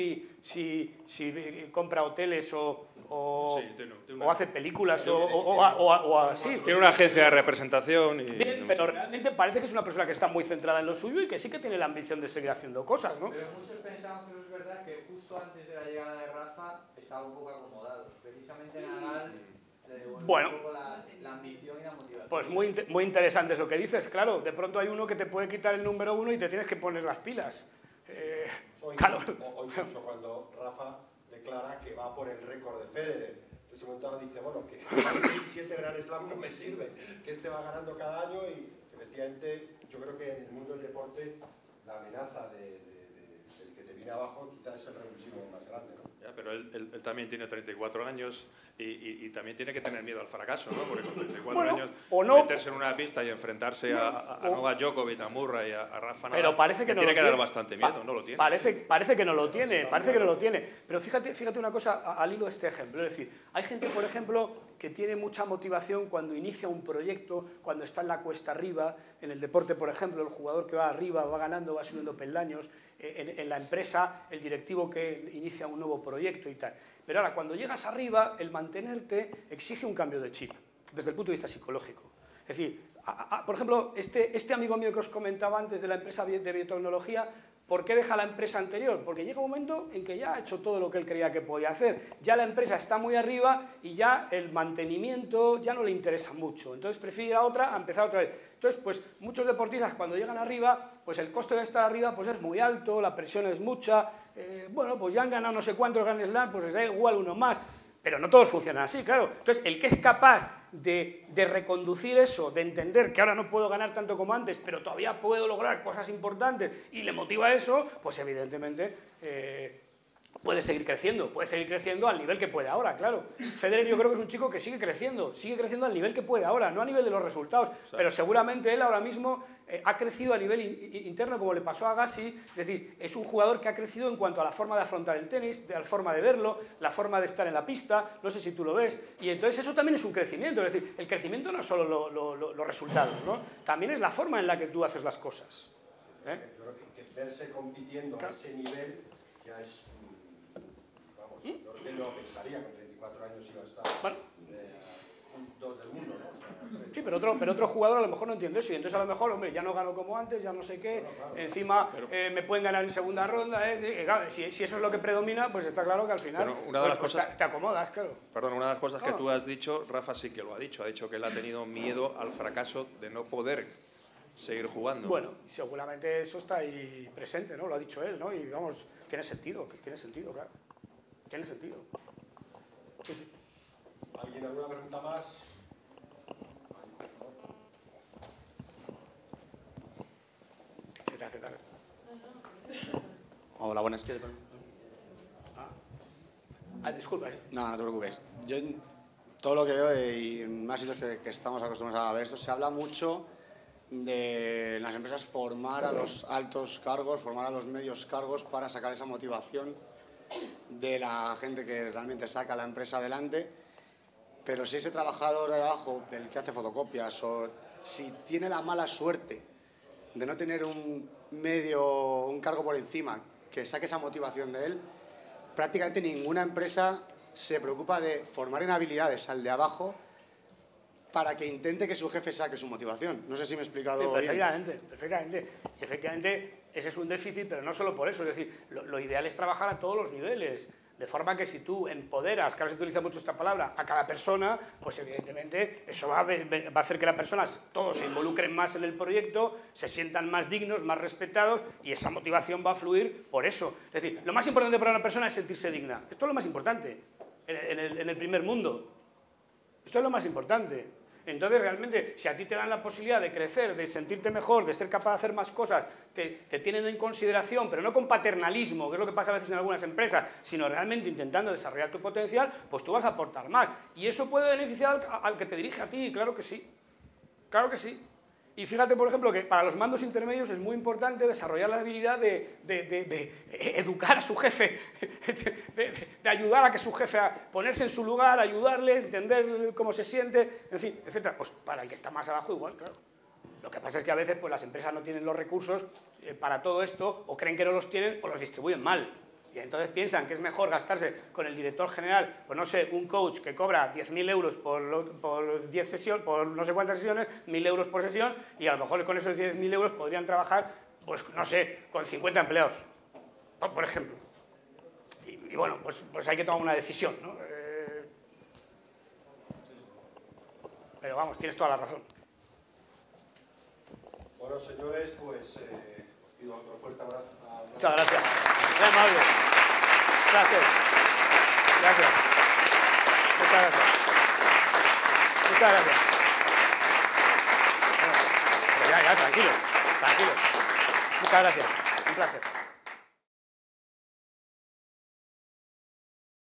si compra hoteles o hace películas o así. Tiene una agencia de representación y... Bien, pero realmente parece que es una persona que está muy centrada en lo suyo y que sí que tiene la ambición de seguir haciendo cosas, ¿no? Pero muchos pensamos, eso es verdad, que justo antes de la llegada de Rafa estaba un poco acomodado. Precisamente Nadal le devolvió un poco la ambición y la motivación. Pues muy interesante eso que dices, claro. De pronto hay uno que te puede quitar el número 1 y te tienes que poner las pilas. O incluso cuando Rafa declara que va por el récord de Federer. En ese momento dice, bueno, que 7 Grand Slam no me sirve, que este va ganando cada año y efectivamente yo creo que en el mundo del deporte la amenaza del que te viene abajo quizás es el revulsivo más grande, ¿no? Ya, pero él también tiene 34 años y también tiene que tener miedo al fracaso, ¿no? Porque con 34 años meterse en una pista y enfrentarse a Novak Djokovic, a Murray, a Rafa Nadal, pero parece que no tiene lo que dar bastante miedo, no lo tiene. Parece que no lo tiene, parece que no lo tiene. Pero fíjate una cosa al hilo de este ejemplo. Es decir, hay gente, por ejemplo, que tiene mucha motivación cuando inicia un proyecto, cuando está en la cuesta arriba, en el deporte, por ejemplo, el jugador que va arriba, va ganando, va subiendo peldaños, en la empresa, el directivo que inicia un nuevo proyecto y tal. Pero ahora, cuando llegas arriba, el mantenerte exige un cambio de chip, desde el punto de vista psicológico. Es decir, por ejemplo, este amigo mío que os comentaba antes de la empresa de biotecnología, ¿Por qué deja la empresa anterior? Porque llega un momento en que ya ha hecho todo lo que él creía que podía hacer. Ya la empresa está muy arriba y ya el mantenimiento ya no le interesa mucho. Entonces prefiere ir a otra a empezar otra vez. Entonces, pues muchos deportistas cuando llegan arriba, pues el coste de estar arriba pues es muy alto, la presión es mucha. Bueno, pues ya han ganado no sé cuántos Grand Slam, pues les da igual uno más. Pero no todos funcionan así, claro. Entonces, el que es capaz de reconducir eso, de entender que ahora no puedo ganar tanto como antes, pero todavía puedo lograr cosas importantes y le motiva eso, pues evidentemente puede seguir creciendo al nivel que puede ahora, claro. Federer yo creo que es un chico que sigue creciendo al nivel que puede ahora, no a nivel de los resultados, pero seguramente él ahora mismo ha crecido a nivel interno como le pasó a Agassi, es decir, es un jugador que ha crecido en cuanto a la forma de afrontar el tenis, de la forma de verlo, la forma de estar en la pista, no sé si tú lo ves, y entonces eso también es un crecimiento, es decir, el crecimiento no es solo los resultados, ¿no? También es la forma en la que tú haces las cosas. Yo creo que verse compitiendo a ese nivel ya es... Yo creo que no pensaría que con 34 años iba a estar dos del mundo, ¿no? Sí, pero otro jugador a lo mejor no entiende eso, y entonces a lo mejor, hombre, ya no gano como antes, ya no sé qué, encima me pueden ganar en segunda ronda, claro, si eso es lo que predomina, pues está claro que al final una de las cosas, te acomodas, claro. Perdón, una de las cosas que tú has dicho, Rafa sí que lo ha dicho que él ha tenido miedo al fracaso de no poder seguir jugando. Bueno, seguramente eso está ahí presente, ¿no? Lo ha dicho él, ¿no? Y vamos, tiene sentido, claro. Tiene sentido. Sí, sí. ¿Alguien alguna pregunta más? Se te hace tarde. Hola, buenas. Disculpa. No, no te preocupes. Yo todo lo que veo y en más sitios que estamos acostumbrados a ver esto, se habla mucho de en las empresas formar a los altos cargos, formar a los medios cargos para sacar esa motivación de la gente que realmente saca la empresa adelante, pero si ese trabajador de abajo, el que hace fotocopias, o si tiene la mala suerte de no tener un cargo por encima que saque esa motivación de él, prácticamente ninguna empresa se preocupa de formar en habilidades al de abajo para que intente que su jefe saque su motivación. No sé si me he explicado bien. Perfectamente. Y efectivamente ese es un déficit, pero no solo por eso. Es decir, lo ideal es trabajar a todos los niveles. De forma que si tú empoderas, que ahora se utiliza mucho esta palabra, a cada persona, pues evidentemente eso va a hacer que las personas todos se involucren más en el proyecto, se sientan más dignos, más respetados, y esa motivación va a fluir por eso. Es decir, lo más importante para una persona es sentirse digna. Esto es lo más importante en el primer mundo. Esto es lo más importante. Entonces, realmente, si a ti te dan la posibilidad de crecer, de sentirte mejor, de ser capaz de hacer más cosas, te tienen en consideración, pero no con paternalismo, que es lo que pasa a veces en algunas empresas, sino realmente intentando desarrollar tu potencial, pues tú vas a aportar más. Y eso puede beneficiar al que te dirige a ti, claro que sí. Claro que sí. Y fíjate, por ejemplo, que para los mandos intermedios es muy importante desarrollar la habilidad de educar a su jefe, de ayudar a que su jefe a ponerse en su lugar, ayudarle, entender cómo se siente, en fin, etc. Pues para el que está más abajo igual, claro. Lo que pasa es que a veces pues, las empresas no tienen los recursos para todo esto, o creen que no los tienen, o los distribuyen mal. Y entonces piensan que es mejor gastarse con el director general, pues no sé, un coach que cobra 10.000 euros por 10 sesiones, por no sé cuántas sesiones, 1.000 euros por sesión, y a lo mejor con esos 10.000 euros podrían trabajar, pues no sé, con 50 empleados, por ejemplo. Y bueno, pues hay que tomar una decisión, ¿no? Pero vamos, tienes toda la razón. Bueno, señores, pues pido otro fuerte abrazo. Muchas gracias. Muy amable. Gracias. Gracias. Muchas gracias. Muchas gracias. Ya, tranquilo. Muchas gracias. Un placer.